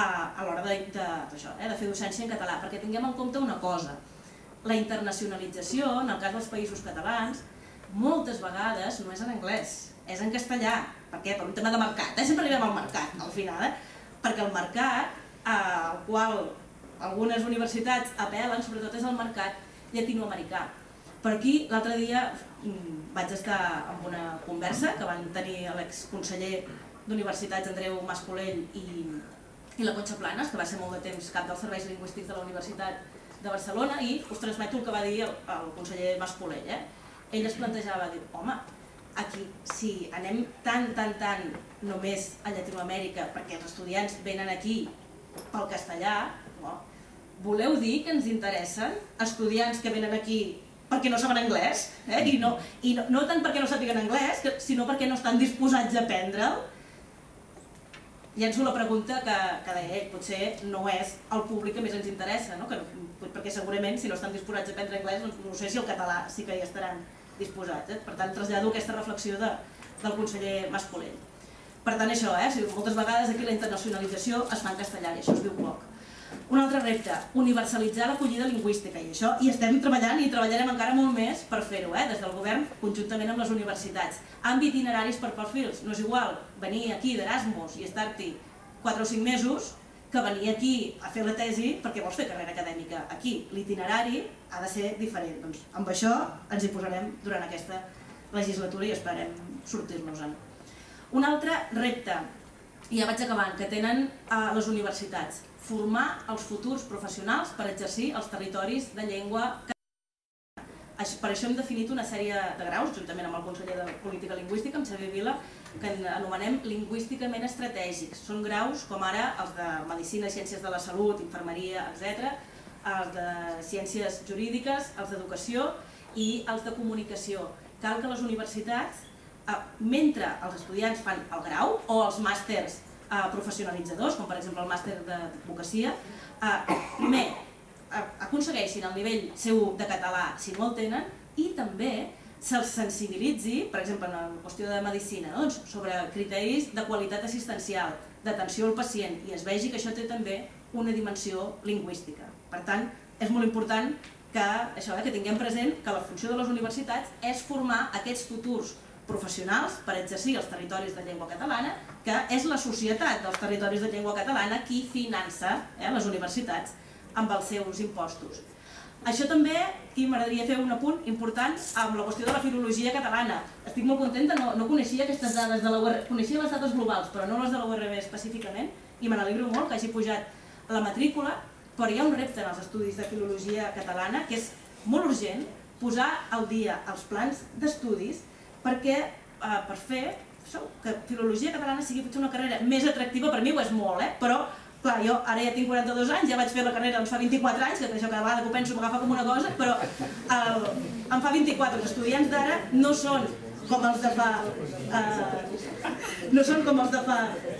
a l'hora de fer docència en català, perquè tinguem en compte una cosa. La internacionalització, en el cas dels països catalans, moltes vegades no és en anglès, és en castellà. Per què? Per un tema de mercat. Sempre arribem al mercat, al final, perquè el mercat al qual algunes universitats apel·len, sobretot és el mercat llatinoamericà. Per aquí, l'altre dia, vaig estar en una conversa que van tenir l'exconseller d'Universitats, Andreu Mas-Colell, i la Conxa Planes, que va ser molt de temps cap dels serveis lingüístics de la Universitat de Barcelona i us transmeto el que va dir el conseller Mas-Colell. Ell es plantejava, diu, home, aquí, si anem tant només a Llatinoamèrica, perquè els estudiants venen aquí pel castellà, voleu dir que ens interessen estudiants que venen aquí perquè no saben anglès, i no tant perquè no sàpiguen anglès, sinó perquè no estan disposats a aprendre'l? Llenço la pregunta que deia ell, potser no és el públic que més ens interessa, perquè segurament si no estan disposats a aprendre anglès, no sé si el català sí que hi estaran disposats. Per tant, trasllado aquesta reflexió del conseller Mas-Colell. Per tant, això, moltes vegades aquí la internacionalització es fa en castellà i això es diu poc. Un altre repte, universalitzar l'acollida lingüística, i això hi estem treballant i treballarem encara molt més per fer-ho, des del govern, conjuntament amb les universitats. Àmbit itineraris per perfils, no és igual venir aquí d'Erasmus i estar-hi 4 o 5 mesos que venir aquí a fer la tesi perquè vols fer carrera acadèmica. Aquí l'itinerari ha de ser diferent. Doncs amb això ens hi posarem durant aquesta legislatura i esperem sortir-nos-en. Un altre repte, i ja vaig acabant, que tenen les universitats, formar els futurs professionals per exercir els territoris de llengua catalana. Per això hem definit una sèrie de graus, juntament amb el conseller de Política Lingüística, amb Xavier Vila, que anomenem lingüísticament estratègics. Són graus com ara els de Medicina, Ciències de la Salut, Infermeria, etc., els de Ciències Jurídiques, els d'Educació i els de Comunicació. Cal que les universitats, mentre els estudiants fan el grau o els màsters professionalitzadors, com per exemple el màster d'advocacia, primer aconsegueixin el nivell seu de català si no el tenen i també se'ls sensibilitzi, per exemple en la qüestió de medicina, sobre criteris de qualitat assistencial, d'atenció al pacient, i es vegi que això té també una dimensió lingüística. Per tant, és molt important que tinguem present que la funció de les universitats és formar aquests futurs professionals per exercir els territoris de llengua catalana, que és la societat dels territoris de llengua catalana qui finança les universitats amb els seus impostos. Això també, aquí m'agradaria fer un apunt important amb la qüestió de la filologia catalana. Estic molt contenta, no coneixia aquestes dades de la URB, coneixia les dades globals, però no les de la URB específicament, i me n'alegro molt que hagi pujat la matrícula, però hi ha un repte en els estudis de filologia catalana que és molt urgent posar al dia els plans d'estudis perquè per fer que filologia catalana sigui potser una carrera més atractiva, per mi ho és molt, però clar, jo ara ja tinc 42 anys, ja vaig fer la carrera fa 24 anys, que això cada vegada que ho penso m'agafa com una cosa, però em fa 24, els estudiants d'ara no són com els de fa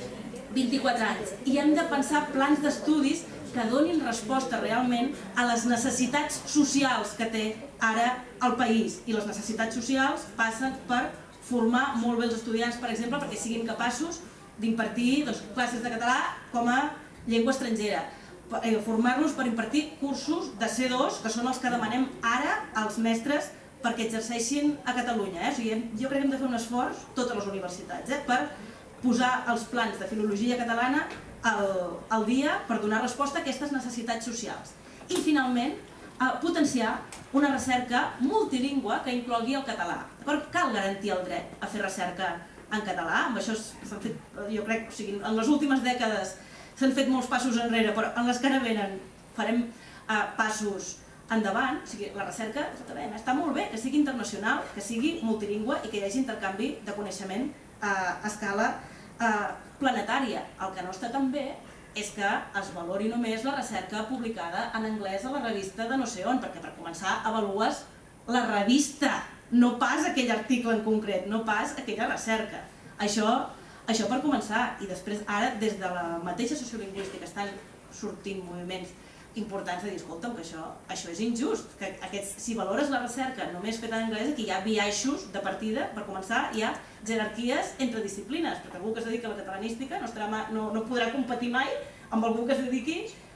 24 anys, i hem de pensar plans d'estudis que donin resposta realment a les necessitats socials que té ara el país. I les necessitats socials passen per formar molt bé els estudiants, per exemple, perquè siguin capaços d'impartir classes de català com a llengua estrangera. Formar-los per impartir cursos de C2, que són els que demanem ara als mestres perquè exerceixin a Catalunya. Jo crec que hem de fer un esforç, totes les universitats, per posar els plans de filologia catalana al dia per donar resposta a aquestes necessitats socials. I finalment, potenciar una recerca multilingüe que inclogui el català. Cal garantir el dret a fer recerca en català, amb això s'han fet, jo crec, en les últimes dècades s'han fet molts passos enrere, però en les que ara venen farem passos endavant. La recerca està molt bé, que sigui internacional, que sigui multilingüe i que hi hagi intercanvi de coneixement a escala planetària. El que no està tan bé és que es valori només la recerca publicada en anglès a la revista de no sé on, perquè per començar avalues la revista, no pas aquell article en concret, no pas aquella recerca. Això per començar, i després ara des de la mateixa sociolingüística estan sortint moviments importants de dir, escolta'm, que això és injust, que si valores la recerca només feta en anglès, aquí hi ha biaixos de partida, per començar, hi ha jerarquies entre disciplines, perquè algú que es dedica a la catalanística no podrà competir mai amb algú que es dediqui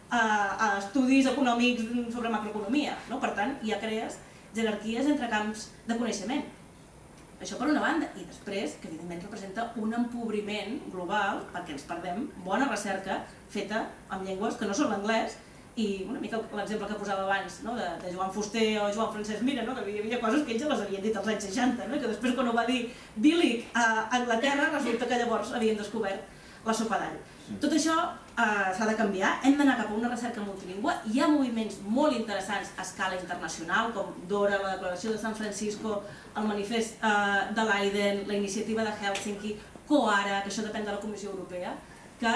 a estudis econòmics sobre macroeconomia. Per tant, ja crees jerarquies entre camps de coneixement. Això per una banda, i després, que evidentment representa un empobriment global, perquè ens perdem bona recerca feta amb llengües que no són l'anglès, i una mica l'exemple que posava abans de Joan Fuster o Joan Francesc Mira, que hi havia coses que ells ja les havien dit als anys 60, i que després quan ho va dir Billig a Anglaterra resulta que llavors havien descobert la sopa d'all. Tot això s'ha de canviar, hem d'anar cap a una recerca multilingüe. Hi ha moviments molt interessants a escala internacional, com DORA, la Declaració de San Francisco, el manifest de Leiden, la iniciativa de Helsinki, COARA, que això depèn de la Comissió Europea, que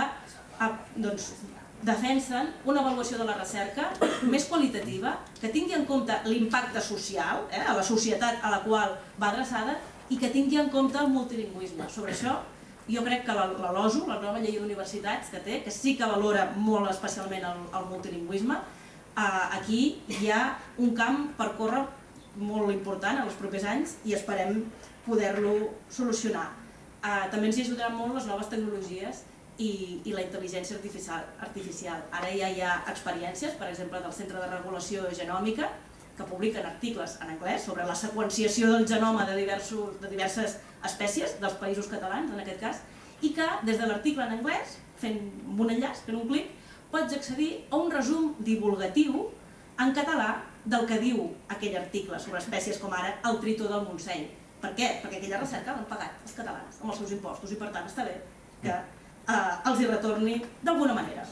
defensen una avaluació de la recerca més qualitativa, que tingui en compte l'impacte social, a la societat a la qual va adreçada, i que tingui en compte el multilingüisme. Sobre això, jo crec que la LOSU, la nova llei d'universitats que té, que sí que valora molt especialment el multilingüisme, aquí hi ha un camp per córrer molt important en els propers anys i esperem poder-lo solucionar. També ens hi ajudaran molt les noves tecnologies i la intel·ligència artificial. Ara ja hi ha experiències, per exemple, del Centre de Regulació Genòmica, que publiquen articles en anglès sobre la seqüenciació del genoma de diverses espècies dels països catalans, en aquest cas, i que des de l'article en anglès, fent un enllaç, fent un clic, pots accedir a un resum divulgatiu en català del que diu aquell article sobre espècies com ara el tritó del Montseny. Per què? Perquè aquella recerca l'han pagat els catalans amb els seus impostos i per tant està bé que els hi retorni d'alguna manera.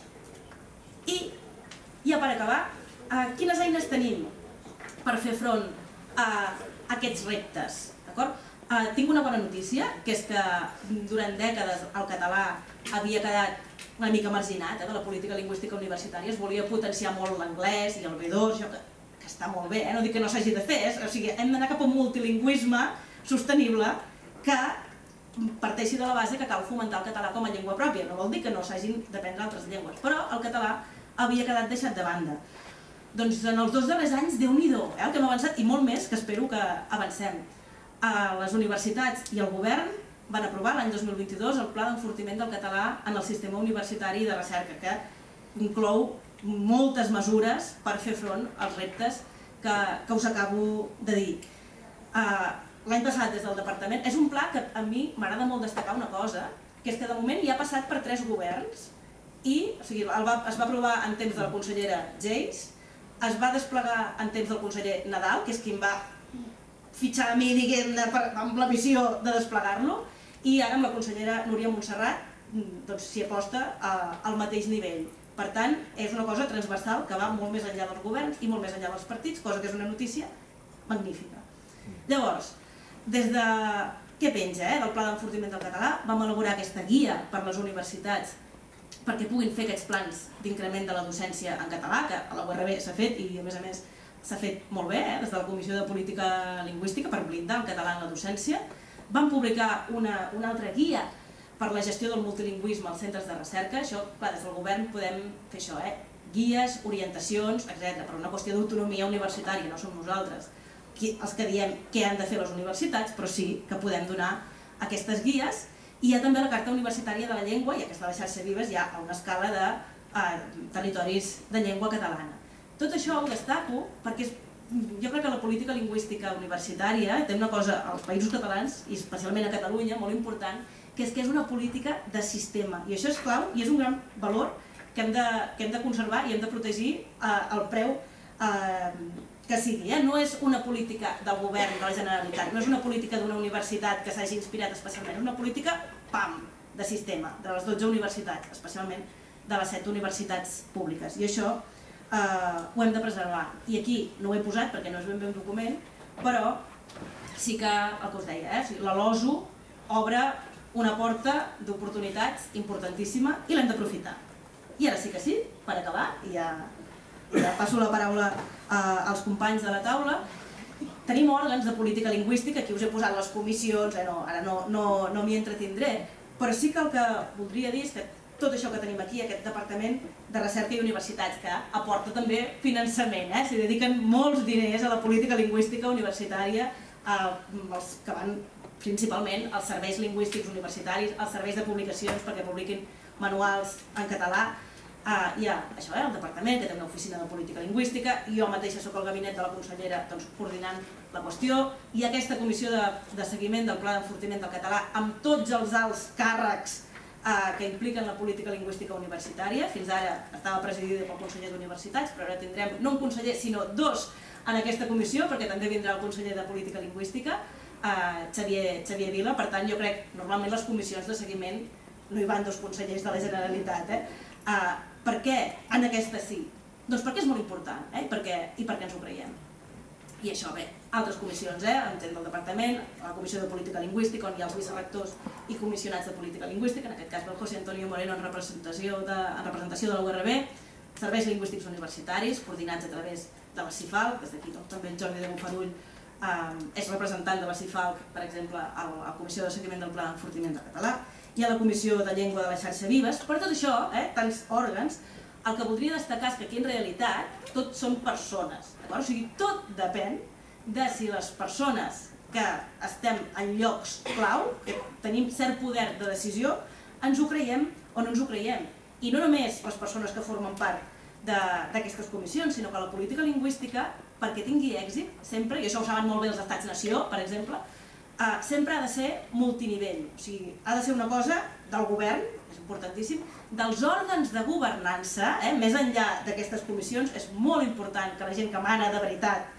I ja per acabar, quines eines tenim per fer front a aquests reptes? Tinc una bona notícia, que és que durant dècades el català havia quedat una mica marginat de la política lingüística universitària, es volia potenciar molt l'anglès i el B2, que està molt bé, no dic que no s'hagi de fer, o sigui, hem d'anar cap a un multilingüisme sostenible que parteixi de la base que cal fomentar el català com a llengua pròpia, no vol dir que no s'hagin d'aprendre altres llengües, però el català havia quedat deixat de banda. Doncs en els 2 darrers anys, Déu-n'hi-do, el que hem avançat i molt més, que espero que avancem. Les universitats i el govern van aprovar l'any 2022 el Pla d'Enfortiment del Català en el sistema universitari de recerca, que inclou moltes mesures per fer front als reptes que us acabo de dir. L'any passat, des del departament, és un pla que a mi m'agrada molt destacar una cosa, que és que de moment ja ha passat per 3 governs i es va aprovar en temps de la consellera Geis, es va desplegar en temps del conseller Nadal, que és qui em va fitxar a mi, diguem-ne, amb la missió de desplegar-lo, i ara amb la consellera Núria Montserrat s'hi aposta al mateix nivell. Per tant, és una cosa transversal que va molt més enllà dels governs i molt més enllà dels partits, cosa que és una notícia magnífica. Llavors, des de què penja del Pla d'Enfortiment del Català, vam elaborar aquesta guia per les universitats perquè puguin fer aquests plans d'increment de la docència en català, que a la URB s'ha fet i a més s'ha fet molt bé des de la Comissió de Política Lingüística per blindar el català en la docència. Vam publicar una altra guia per la gestió del multilingüisme als centres de recerca. Això, clar, des del govern podem fer això, guies, orientacions, etc. Per una qüestió d'autonomia universitària, no som nosaltres els que diem què han de fer les universitats, però sí que podem donar aquestes guies. I hi ha també la Carta Universitària de la Llengua, i aquesta de la xarxa Vives ja a una escala de territoris de llengua catalana. Tot això ho destaco perquè jo crec que la política lingüística universitària té una cosa als països catalans, i especialment a Catalunya, molt important, que és una política de sistema. I això és clau i és un gran valor que hem de conservar i hem de protegir al preu que sigui. No és una política del govern de la Generalitat, no és una política d'una universitat que s'hagi inspirat especialment, és una política, de sistema, de les 12 universitats, especialment de les 7 universitats públiques. I això ho hem de preservar. I aquí no ho he posat perquè no és ben bé un document, però sí que el que us deia, la LOSU obre una porta d'oportunitats importantíssima i l'hem d'aprofitar. I ara sí que sí, per acabar, i ja passo la paraula als companys de la taula, tenim òrgans de política lingüística, aquí us he posat les comissions, ara no m'hi entretindré, però sí que el que voldria dir és que tot això que tenim aquí, aquest Departament de Recerca i Universitats, que aporta també finançament, s'hi dediquen molts diners a la política lingüística universitària, que van principalment als serveis lingüístics universitaris, als serveis de publicacions perquè publiquin manuals en català. Hi ha això, el Departament, que té una oficina de política lingüística, jo mateixa soc al gabinet de la consellera coordinant la qüestió, i aquesta comissió de seguiment del Pla d'Enfortiment del Català amb tots els alts càrrecs que impliquen la política lingüística universitària. Fins ara estava presidida pel conseller d'Universitats, però ara tindrem no un conseller, sinó 2 en aquesta comissió, perquè també vindrà el conseller de Política Lingüística, Xavier Vila. Per tant, jo crec que normalment les comissions de seguiment no hi van 2 consellers de la Generalitat. Per què en aquesta sí? Doncs perquè és molt important i perquè ens ho creiem. I això, bé, altres comissions, entenc del departament, la Comissió de Política Lingüística, on hi ha els vicerectors i comissionats de Política Lingüística, en aquest cas el José Antonio Moreno en representació de la URB, serveis lingüístics universitaris, coordinats a través de la CIFAL, des d'aquí també el Jordi de Bofarull és representant de la CIFAL, per exemple, a la Comissió de Seguiment del Pla d'Enfortiment del Català, i a la Comissió de Llengua de la Xarxa Vives. Per tot això, tants òrgans, el que voldria destacar és que aquí en realitat tot són persones, o sigui, tot depèn de si les persones que estem en llocs clau, que tenim cert poder de decisió, ens ho creiem o no ens ho creiem. I no només les persones que formen part d'aquestes comissions, sinó que la política lingüística, perquè tingui èxit, sempre, i això ho saben molt bé els estats-nació, per exemple, sempre ha de ser multinivell, o sigui, ha de ser una cosa del govern, és importantíssim, dels òrgans de governança, més enllà d'aquestes comissions, és molt important que la gent que mana de veritat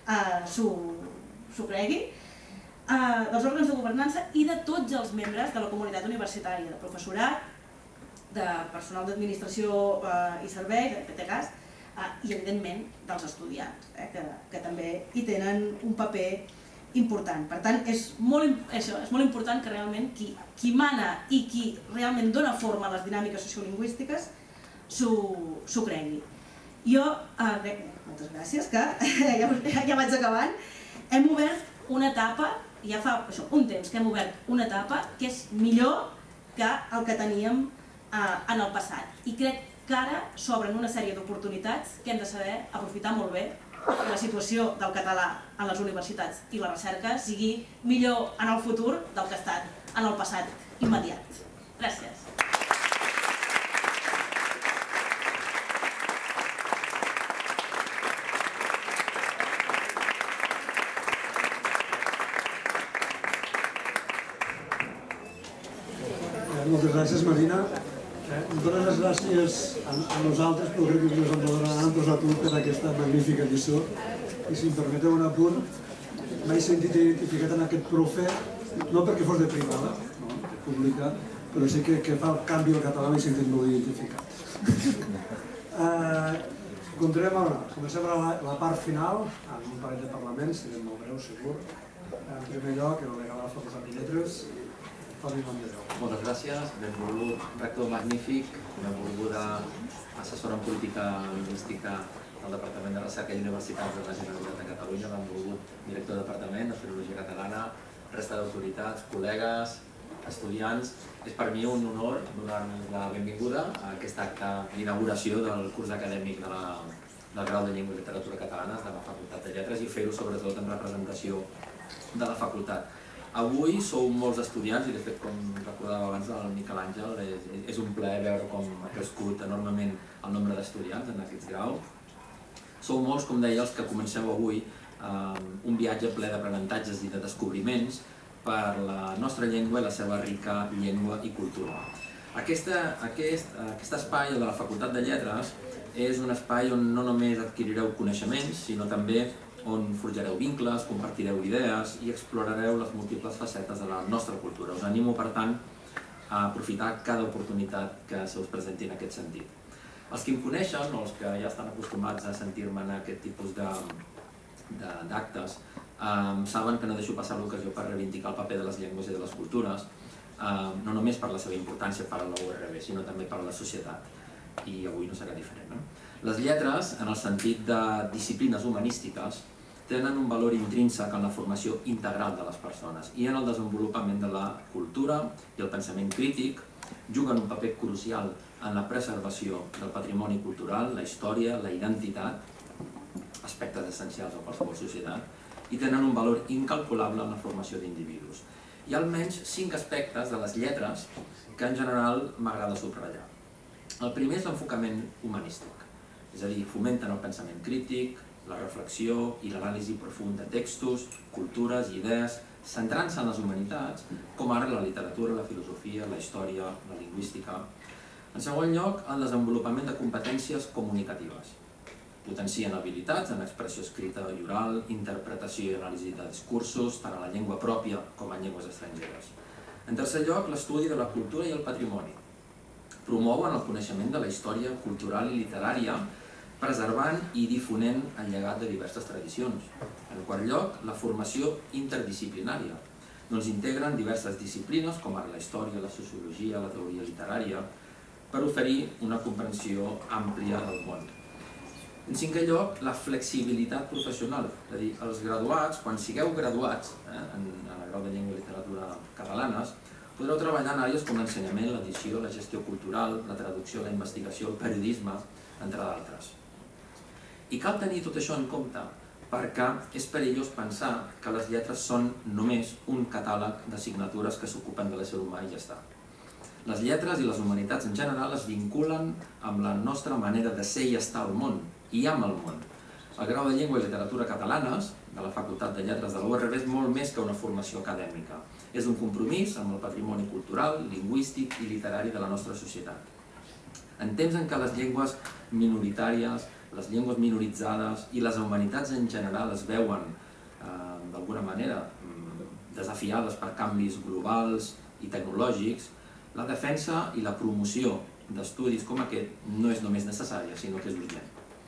s'ho cregui, dels òrgans de governança i de tots els membres de la comunitat universitària, de professorat, de personal d'administració i serveis, de PTCAS, i evidentment dels estudiants, que també hi tenen un paper important. Per tant, és molt important que realment qui mana i qui realment dona forma a les dinàmiques sociolingüístiques s'ho cregui. Jo, moltes gràcies, que ja vaig acabant, hem obert una etapa, ja fa un temps que hem obert una etapa que és millor que el que teníem en el passat. I crec que ara s'obren una sèrie d'oportunitats que hem de saber aprofitar molt bé que la situació del català en les universitats i la recerca sigui millor en el futur del que ha estat en el passat immediat. Gràcies. Moltes gràcies, Marina. Dones les gràcies a nosaltres, però crec que us en donaran a tu per aquesta magnífica lliçó. I si em permeteu un apunt, m'he sentit identificat en aquest profe, no perquè fos de privada, de pública, però sí que fa el canvi al català, m'he sentit molt identificat. Comencem la part final, amb un parell de parlaments, serem molt breus, segur. En primer lloc, el legal de la Facultat de Lletres, moltes gràcies, benvolgut rector magnífic, benvolguda assessora en política lingüística del Departament de Recerca i Universitats de la Generalitat de Catalunya, benvolgut director de Departament de Filologia Catalana, resta d'autoritats, col·legues, estudiants. És per mi un honor donar-nos la benvinguda a aquest acte d'inauguració del curs acadèmic del grau de Llengua i Literatura Catalanes de la Facultat de Lletres i fer-ho sobretot en representació de la facultat. Avui sou molts estudiants i, de fet, com recordava abans el Miquel Àngel, és un plaer veure com ha crescut enormement el nombre d'estudiants en aquest grau. Sou molts, com deia, els que comenceu avui un viatge ple d'aprenentatges i de descobriments per la nostra llengua i la seva rica llengua i cultura. Aquest espai, el de la Facultat de Lletres, és un espai on no només adquirireu coneixements, sinó també on forjareu vincles, compartireu idees i explorareu les múltiples facetes de la nostra cultura. Us animo, per tant, a aprofitar cada oportunitat que se us presenti en aquest sentit. Els que em coneixen, o els que ja estan acostumats a sentir-me en aquest tipus d'actes, saben que no deixo passar l'ocasió per reivindicar el paper de les llengües i de les cultures, no només per la seva importància per a la URB, sinó també per a la societat. I avui no serà diferent. Les lletres, en el sentit de disciplines humanístiques, tenen un valor intrínsec en la formació integral de les persones i en el desenvolupament de la cultura i el pensament crític, juguen un paper crucial en la preservació del patrimoni cultural, la història, la identitat, aspectes essencials a qualsevol societat, i tenen un valor incalculable en la formació d'individus. Hi ha almenys 5 aspectes de les lletres que en general m'agrada subratllar. El primer és l'enfocament humanístic, és a dir, fomenten el pensament crític, la reflexió i l'anàlisi profund de textos, cultures i idees, centrant-se en les humanitats, com ara la literatura, la filosofia, la història, la lingüística. En segon lloc, el desenvolupament de competències comunicatives. Potencien habilitats en expressió escrita i oral, interpretació i anàlisi de discursos, tant en la llengua pròpia com en llengües estrangeres. En tercer lloc, l'estudi de la cultura i el patrimoni. Promouen el coneixement de la història cultural i literària, preservant i difonent el llegat de diverses tradicions. En quart lloc, la formació interdisciplinària. Integren diverses disciplines, com ara la història, la sociologia, la teoria literària, per oferir una comprensió àmplia del món. En cinquè lloc, la flexibilitat professional. És a dir, els graduats, quan sigueu graduats en el grau de llengua i literatura catalanes, podreu treballar en àrees com l'ensenyament, l'edició, la gestió cultural, la traducció, la investigació, el periodisme, entre d'altres. I cal tenir tot això en compte, perquè és perillós pensar que les lletres són només un catàleg d'assignatures que s'ocupen de l'ésser humà i ja està. Les lletres i les humanitats en general es vinculen amb la nostra manera de ser i estar al món, i amb el món. El grau de llengua i literatura catalanes, de la Facultat de Lletres de la URB, és molt més que una formació acadèmica. És un compromís amb el patrimoni cultural, lingüístic i literari de la nostra societat. En temps en què les llengües minoritàries, les llengües minoritzades i les humanitats en general es veuen, d'alguna manera, desafiades per canvis globals i tecnològics, la defensa i la promoció d'estudis com aquest no és només necessària, sinó que és urgent.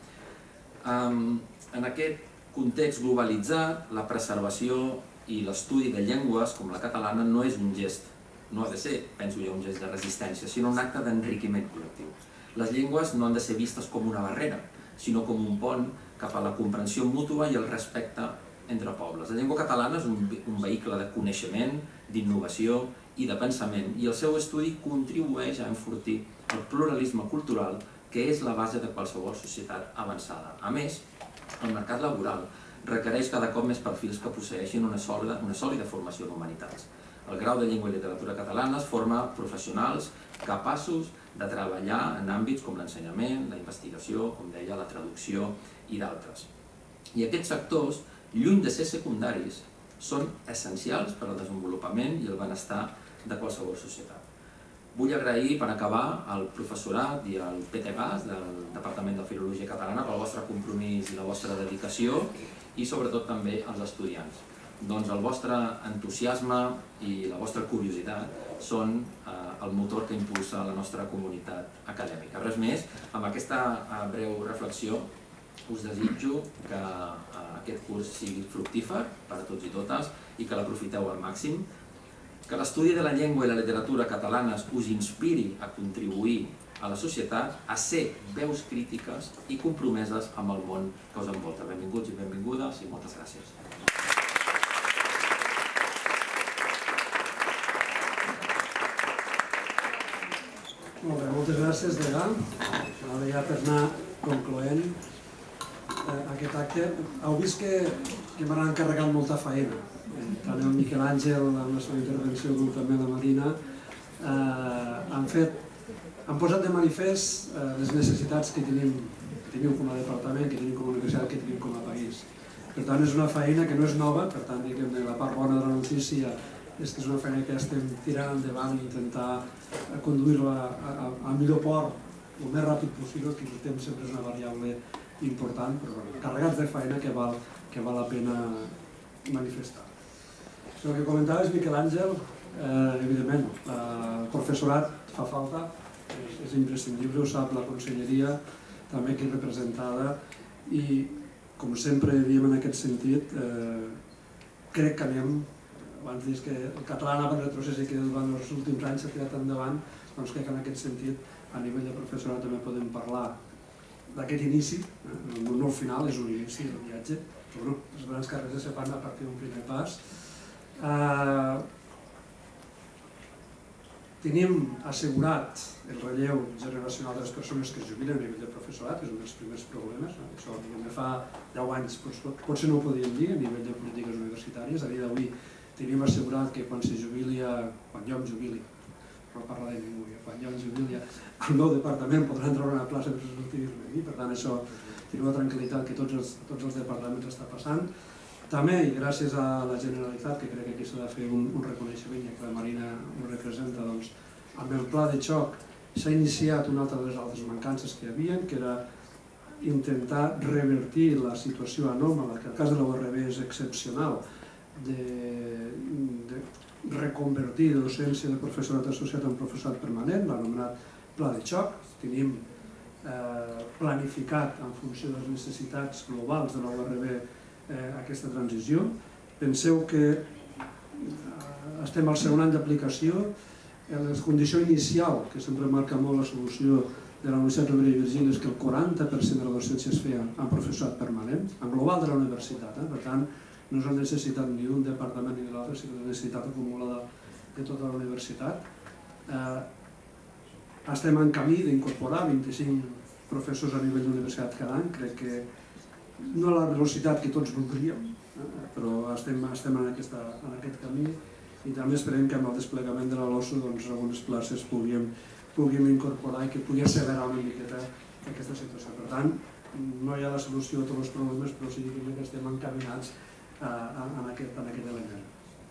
En aquest context globalitzat, la preservació i l'estudi de llengües com la catalana no és un gest, no ha de ser, penso jo, un gest de resistència, sinó un acte d'enriquiment col·lectiu. Les llengües no han de ser vistes com una barrera, sinó com un pont cap a la comprensió mútua i el respecte entre pobles. La llengua catalana és un vehicle de coneixement, d'innovació i de pensament, i el seu estudi contribueix a enfortir el pluralisme cultural, que és la base de qualsevol societat avançada. A més, el mercat laboral requereix cada cop més perfils que posseeixin una sòlida formació en humanitats. El grau de llengua i literatura catalanes forma professionals capaços de treballar en àmbits com l'ensenyament, la investigació, com deia, la traducció i d'altres. I aquests sectors, lluny de ser secundaris, són essencials per al desenvolupament i el benestar de qualsevol societat. Vull agrair, per acabar, al professorat i al PTGAS del Departament de Filologia Catalana pel vostre compromís i la vostra dedicació i sobretot també als estudiants. Doncs el vostre entusiasme i la vostra curiositat són el motor que impulsa la nostra comunitat acadèmica. Res més, amb aquesta breu reflexió us desitjo que aquest curs sigui fructífer per a tots i totes i que l'aprofiteu al màxim, que l'estudi de la llengua i la literatura catalanes us inspiri a contribuir a la societat, a ser veus crítiques i compromeses amb el món que us envolta. Benvinguts i benvingudes i moltes gràcies. Molt bé, moltes gràcies, Degà. Ara ja per anar concloent aquest acte. Heu vist que m'han encarregat molta feina. Tant el Miquel Àngel, amb la seva intervenció, com també la Marina, han posat de manifest les necessitats que tenim com a departament, que tenim com a universitat, que tenim com a país. Per tant, és una feina que no és nova, per tant, la part bona de la notícia és que és una feina que estem tirant endavant i intentar conduir-la al millor port el més ràpid possible, que el temps sempre és una variable important, però carregats de feina que val la pena manifestar. El que comentaves, Miquel Àngel, evidentment, el professorat fa falta, és imprescindible, ho sap la conselleria, també aquí representada, i com sempre diem en aquest sentit, crec que anem, abans dius que el català anava en retrocés i que durant els últims anys s'ha tirat endavant, doncs crec que en aquest sentit, a nivell de professorat també podem parlar d'aquest inici, no al final, és un inici del viatge, les grans carreres se fan a partir d'un primer pas. Tenim assegurat el relleu generacional de les persones que es jubilen a nivell de professorat, que és un dels primers problemes. Això fa 10 anys potser no ho podíem dir a nivell de polítiques universitàries. A dia d'avui tenim assegurat que quan jo em jubili, no parla de ningú, quan jo em jubili al meu departament podran treure una plaça per substituir-me a mi. Per tant, això tenim la tranquil·litat que tots els departaments està passant. També, i gràcies a la Generalitat, que crec que aquí s'ha de fer un reconeixement, ja que la Marina ho representa, doncs, amb el pla de xoc s'ha iniciat una altra de les altres mancances que hi havia, que era intentar revertir la situació anòmala, que el cas de la URB és excepcional, de reconvertir la docència de professorat associat en professorat permanent, l'anomenat pla de xoc, tenim planificat en funció de les necessitats globals de la URB aquesta transició. Penseu que estem al segon any d'aplicació, la condició inicial, que sempre marca molt la solució de la Universitat Rovira i Virgili, és que el 40% de la docència es feia amb professorat permanent, en global de la universitat. Per tant, no és la necessitat ni d'un departament ni de l'altre, sinó la necessitat acumulada de tota la universitat. Estem en camí d'incorporar 25 professors a nivell d'universitat cada any. Crec que no a la velocitat que tots voldríem, però estem en aquest camí i també esperem que amb el desplegament de la LOSU algunes places puguem incorporar i que pugui accelerar una miqueta aquesta situació. Per tant, no hi ha la solució a tots els problemes, però sí que estem encaminats en aquest element.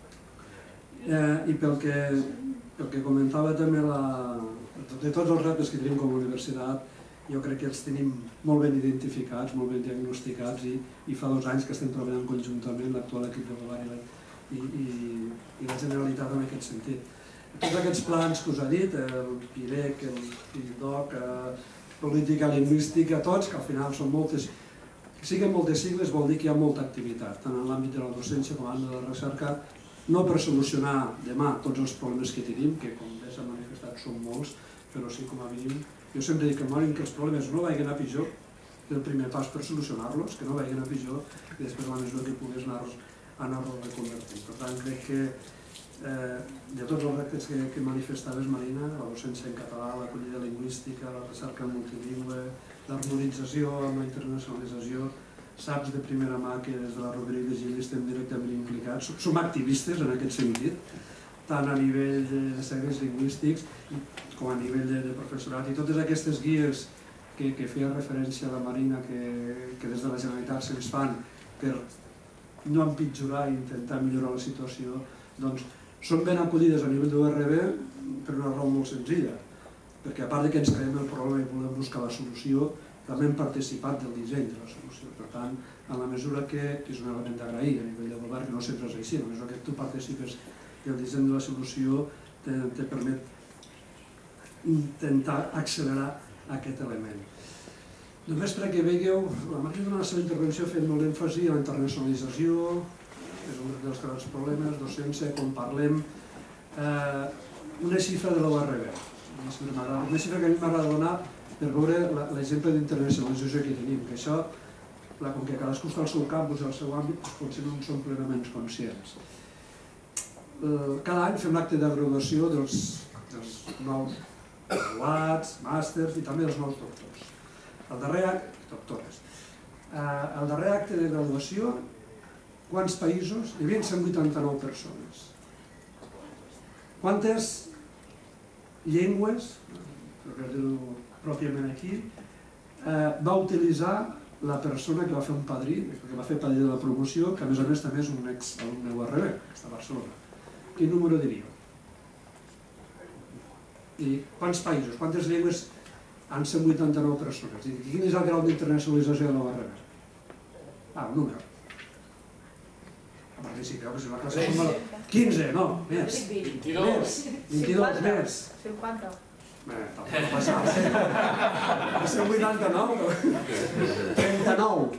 I pel que comentava també, de tots els reptes que tenim com a universitat, jo crec que els tenim molt ben identificats, molt ben diagnosticats i fa 2 anys que estem treballant conjuntament l'actual equip de govern i la Generalitat en aquest sentit. Tots aquests plans que us ha dit, el PIREC, el PIDOC, política lingüística, tots, que al final són moltes, que siguin moltes sigles vol dir que hi ha molta activitat, tant en l'àmbit de la docència com en l'àmbit de la recerca, no per solucionar demà tots els problemes que tenim, que com bé s'ha manifestat són molts, però sí com a mínim. Jo sempre dic que que els problemes no vagin a pitjor, és el primer pas per solucionar-los, que no vagin a pitjor i després la mesura que puguis anar-los reconvertint. Per tant, crec que de tots els reptes que manifestaves, Marina, la docència en català, l'acollida lingüística, la recerca multilingüe, l'harmonització amb la internacionalització, saps de primera mà que des de la Rovira i Virgili estem directament implicats, som activistes en aquest sentit, tant a nivell de segles lingüístics com a nivell de professorat, i totes aquestes guies que feia referència a la Marina que des de la Generalitat se'ns fan per no empitjorar i intentar millorar la situació, doncs són ben acollides a nivell de l'URB per una raó molt senzilla, perquè a part que ens creiem el problema i volem buscar la solució, també hem participat del disseny de la solució. Per tant, en la mesura que és un element d'agrair a nivell de govern, que no sempre és així, en la mesura que tu participes del disseny de la solució te permet intentar accelerar aquest element. Només perquè veieu, la Marina en la seva intervenció ha fet molt èmfasi a la internacionalització, és un dels grans problemes, docència, com parlem, una xifra de l'URB, una xifra que a mi m'agrada donar per veure l'exemple d'internacionalització que tenim, que això, com que cadascú està al seu campus i al seu àmbit, potser no en som plenament conscients. Cada any fem l'acte de graduació dels nous graduats, màsters i també dels nous doctors. El darrer acte de graduació, quants països? Hi havia 189 persones. Quantes llengües, per dir-ho pròpiament aquí, va utilitzar la persona que va fer un padrí, que va fer padrí de la promoció, que a més també és un exalumne URB, que està a Barcelona. Quin número diríeu? I quants països, quantes llengües han 189 persones? I quin és el grau d'internacionalització de la URB? Un número. Participeu, que si la classe com la... 15, no, més. 22 més. 50. Bé, tampoc passa. Va ser 89. 39.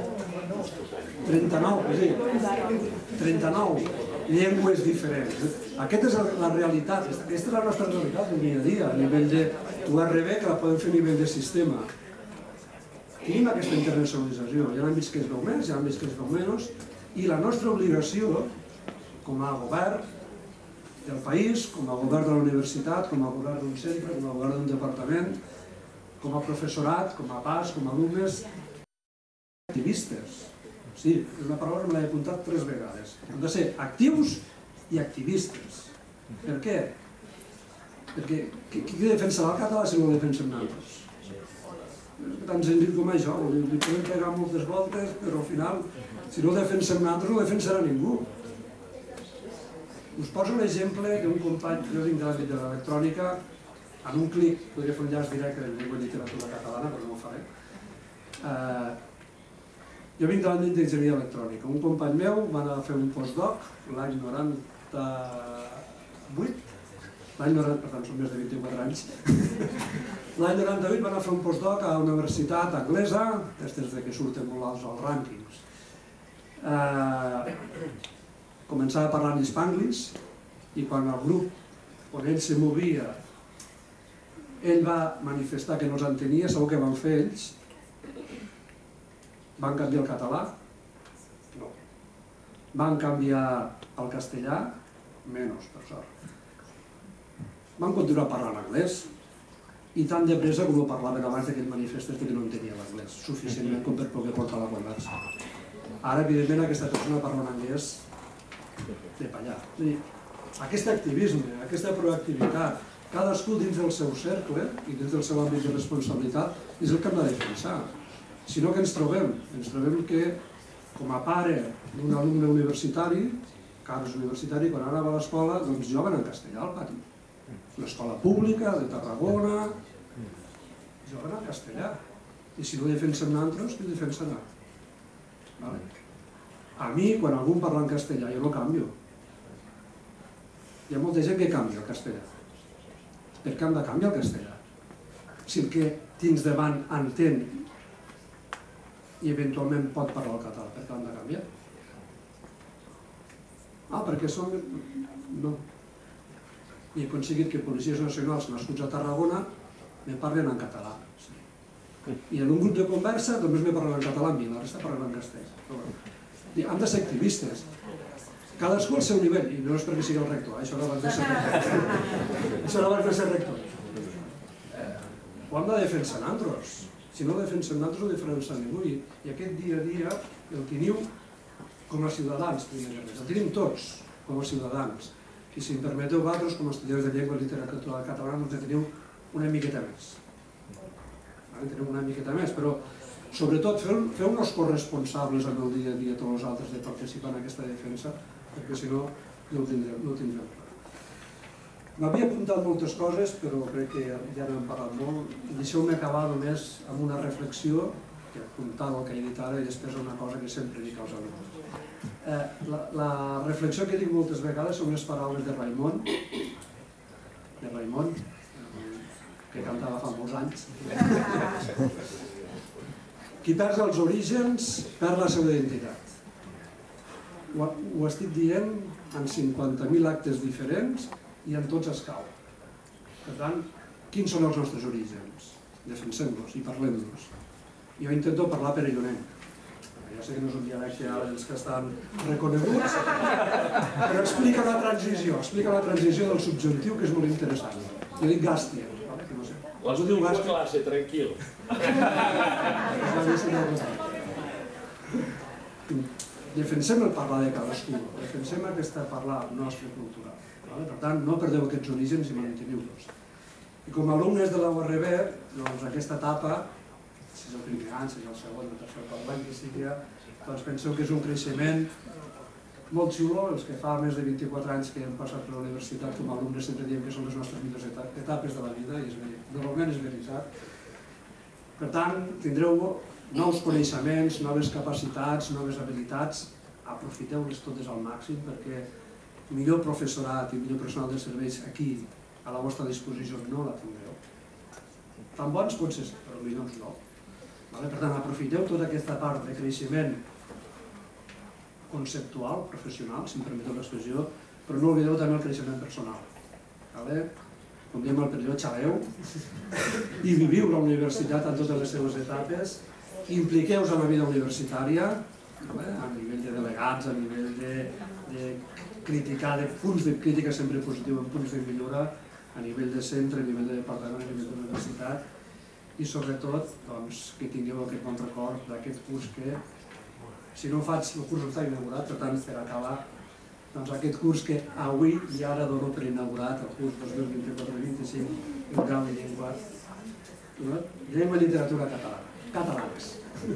39, sí. 39 llengües diferents. Aquesta és la realitat, aquesta és la nostra realitat del dia a dia, a nivell de URB, que la podem fer a nivell de sistema. Tenim aquesta internacionalització, hi ha àmbits que es veu més, hi ha àmbits que es veu menys, i la nostra obligació, com a govern del país, com a govern de la universitat, com a govern d'un centre, com a govern d'un departament, com a professorat, com a pas, com a alumnes, activistes. Sí, és una paraula que me l'he apuntat 3 vegades. Hem de ser actius i activistes. Per què? Perquè qui defensarà el català si no el defensem nosaltres? Tan senzill com això, li podem pegar moltes voltes, però al final, si no el defensem nosaltres, no el defensarà ningú. Us poso un exemple d'un company, jo vinc de l'àmbit de l'electrònica, en un clic podria fer un enllaç directe en llengua i literatura catalana, però no ho faré. Jo vinc de l'àmbit d'enginyeria electrònica. Un company meu va anar a fer un postdoc l'any 98 Per tant, són més de 24 anys. L'any 98 van a fer un postdoc a una universitat anglesa, des de que surten molt alts als rànquings. Començava a parlar en spanglish i quan el grup on ell se movia ell va manifestar que no els entenia, segur que van fer ells. Van canviar el català? No. Van canviar el castellà? Menys, per sort. Van continuar parlant anglès i tan de pressa com ho parlaven abans que ell manifestés que no entenia l'anglès suficientment com per poder portar la conversa. Ara, evidentment, aquesta persona parla en anglès de pallà. Aquest activisme, aquesta proactivitat, cadascú dins del seu cercle i dins del seu àmbit de responsabilitat és el que hem de defensar. Si no, què ens trobem? Ens trobem que, com a pare d'un alumne universitari, Carles universitari, quan anava a l'escola, doncs juguen en castellà al pati. L'escola pública de Tarragona, juguen en castellà. I si no defensen nosaltres, qui defensarà? A mi, quan algú parla en castellà, jo no canvio. Hi ha molta gent que canvia el castellà. Per què hem de canviar el castellà? Si el que tens davant entén i eventualment pot parlar el català, per què hem de canviar? Perquè són... No. I he aconseguit que policies nacionals nascuts a Tarragona me parlen en català. I en un grup de conversa només me parlen en català amb mi, la resta parlen en castellà. Hem de ser activistes. Cadascú al seu nivell, i no és perquè sigui el rector, això no abans de ser rector. Això no abans de ser rector. Ho hem de defensar nosaltres. Si no defensem nosaltres, no defensem ningú. I aquest dia a dia el teniu com a ciutadans, primer. El tenim tots com a ciutadans. I si em permeteu, vosaltres, com a estudiants de llengua i literatura catalana, doncs teniu una miqueta més. Tenim una miqueta més, però sobretot feu-nos corresponsables en el dia a dia tots els altres de participar en aquesta defensa, perquè si no, no ho tindrem clar. M'havia apuntat moltes coses, però crec que ja n'hem parlat molt. Deixeu-me acabar només amb una reflexió, que apuntava el que he dit ara, i després una cosa que sempre dic als alumnes. La reflexió que dic moltes vegades són les paraules de Raimon, que cantava fa molts anys. Qui perd els orígens perd la seva identitat. Ho estic dient en 50.000 actes diferents i en tots es cau. Per tant, quins són els nostres orígens? Defensem-los i parlem-los. Jo intento parlar perellonenc. Ja sé que no és un dialecte ara dels que estan reconeguts, però explica la transició del subjuntiu, que és molt interessant. Jo dic Gàstia. L'has dit a classe, tranquil. Defensem el parlar de cadascú, defensem aquesta parlar nostra cultural. Per tant, no perdeu aquests orígens i manteniu-los. I com a alumnes de la URB, doncs aquesta etapa, si és el primer any, si és el segon, el tercer, l'any que sigui, doncs penseu que és un creixement molt xulo. Els que fa més de 24 anys que hem passat per la universitat com a alumnes sempre diem que són les nostres millors etapes de la vida, i normalment és veritat. Per tant, tindreu nous coneixements, noves capacitats, noves habilitats, aprofiteu-les totes al màxim, perquè millor professorat i millor personal de serveis aquí a la vostra disposició no la tindreu. Tan bons pot ser, però millors no. Per tant, aprofiteu tota aquesta part de creixement conceptual, professional, si em permeteu l'expressió, però no oblideu també el creixement personal. Com diem al període, xaleu i viviu la universitat en totes les seves etapes, impliqueu-vos en la vida universitària, a nivell de delegats, a nivell de criticar, de punts de crítica sempre positiu, en punts de millora, a nivell de centre, a nivell de departament, a nivell d'universitat, i sobretot que tingueu aquest bon record d'aquest curs que, si no faig, el curs no està inaugurat, per tant, per acabar, aquest curs que avui i ara dono per inaugurat, el curs 2024-2025, el grau de llengua i literatura catalanes.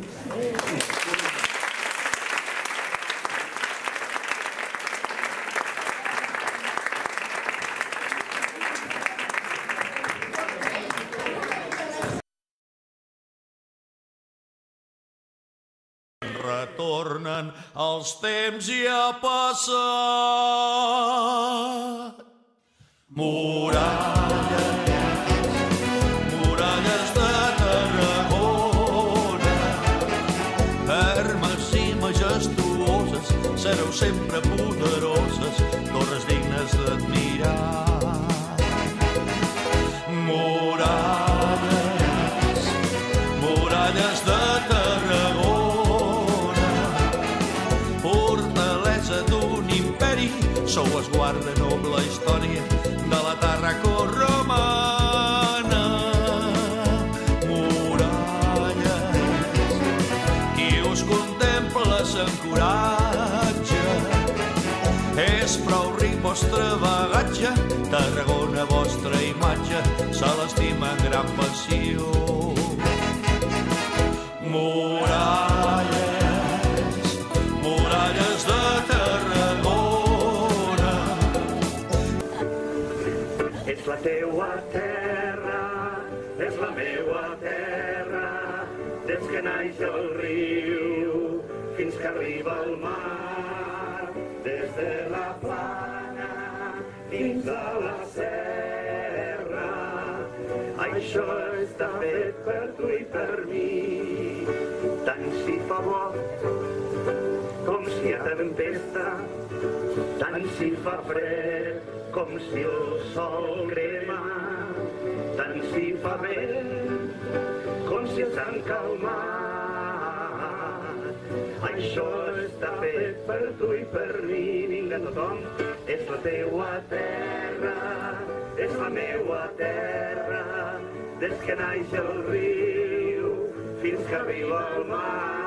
Retornen els temps ja passat. Muralles de Tarragona, fermes i majestuoses, sereu sempre poderoses, torres dignes d'admirar. Muralles de Tarragona, fortalesa d'un imperi, sou esguard de noble història de la Tarraco-romana. Muralles, qui us contempla s'encoratja, és prou ric vostre bagatge, Tarragona, vostra imatge, se l'estima en gran passió. Muralles de Tarragona. És la teua terra, és la meua terra, des que naix el riu fins que arriba al mar, des de la plana fins a la serra. Això està fet per tu i per mi, tant si fa bo com si hi ha tempesta, tant si fa fred com si el sol crema, tant si fa vent com si s'han calmat. Això està fet per tu i per mi, vinga tothom, és la teua terra, és la meua terra, des que naix el riu fins que arriba al mar.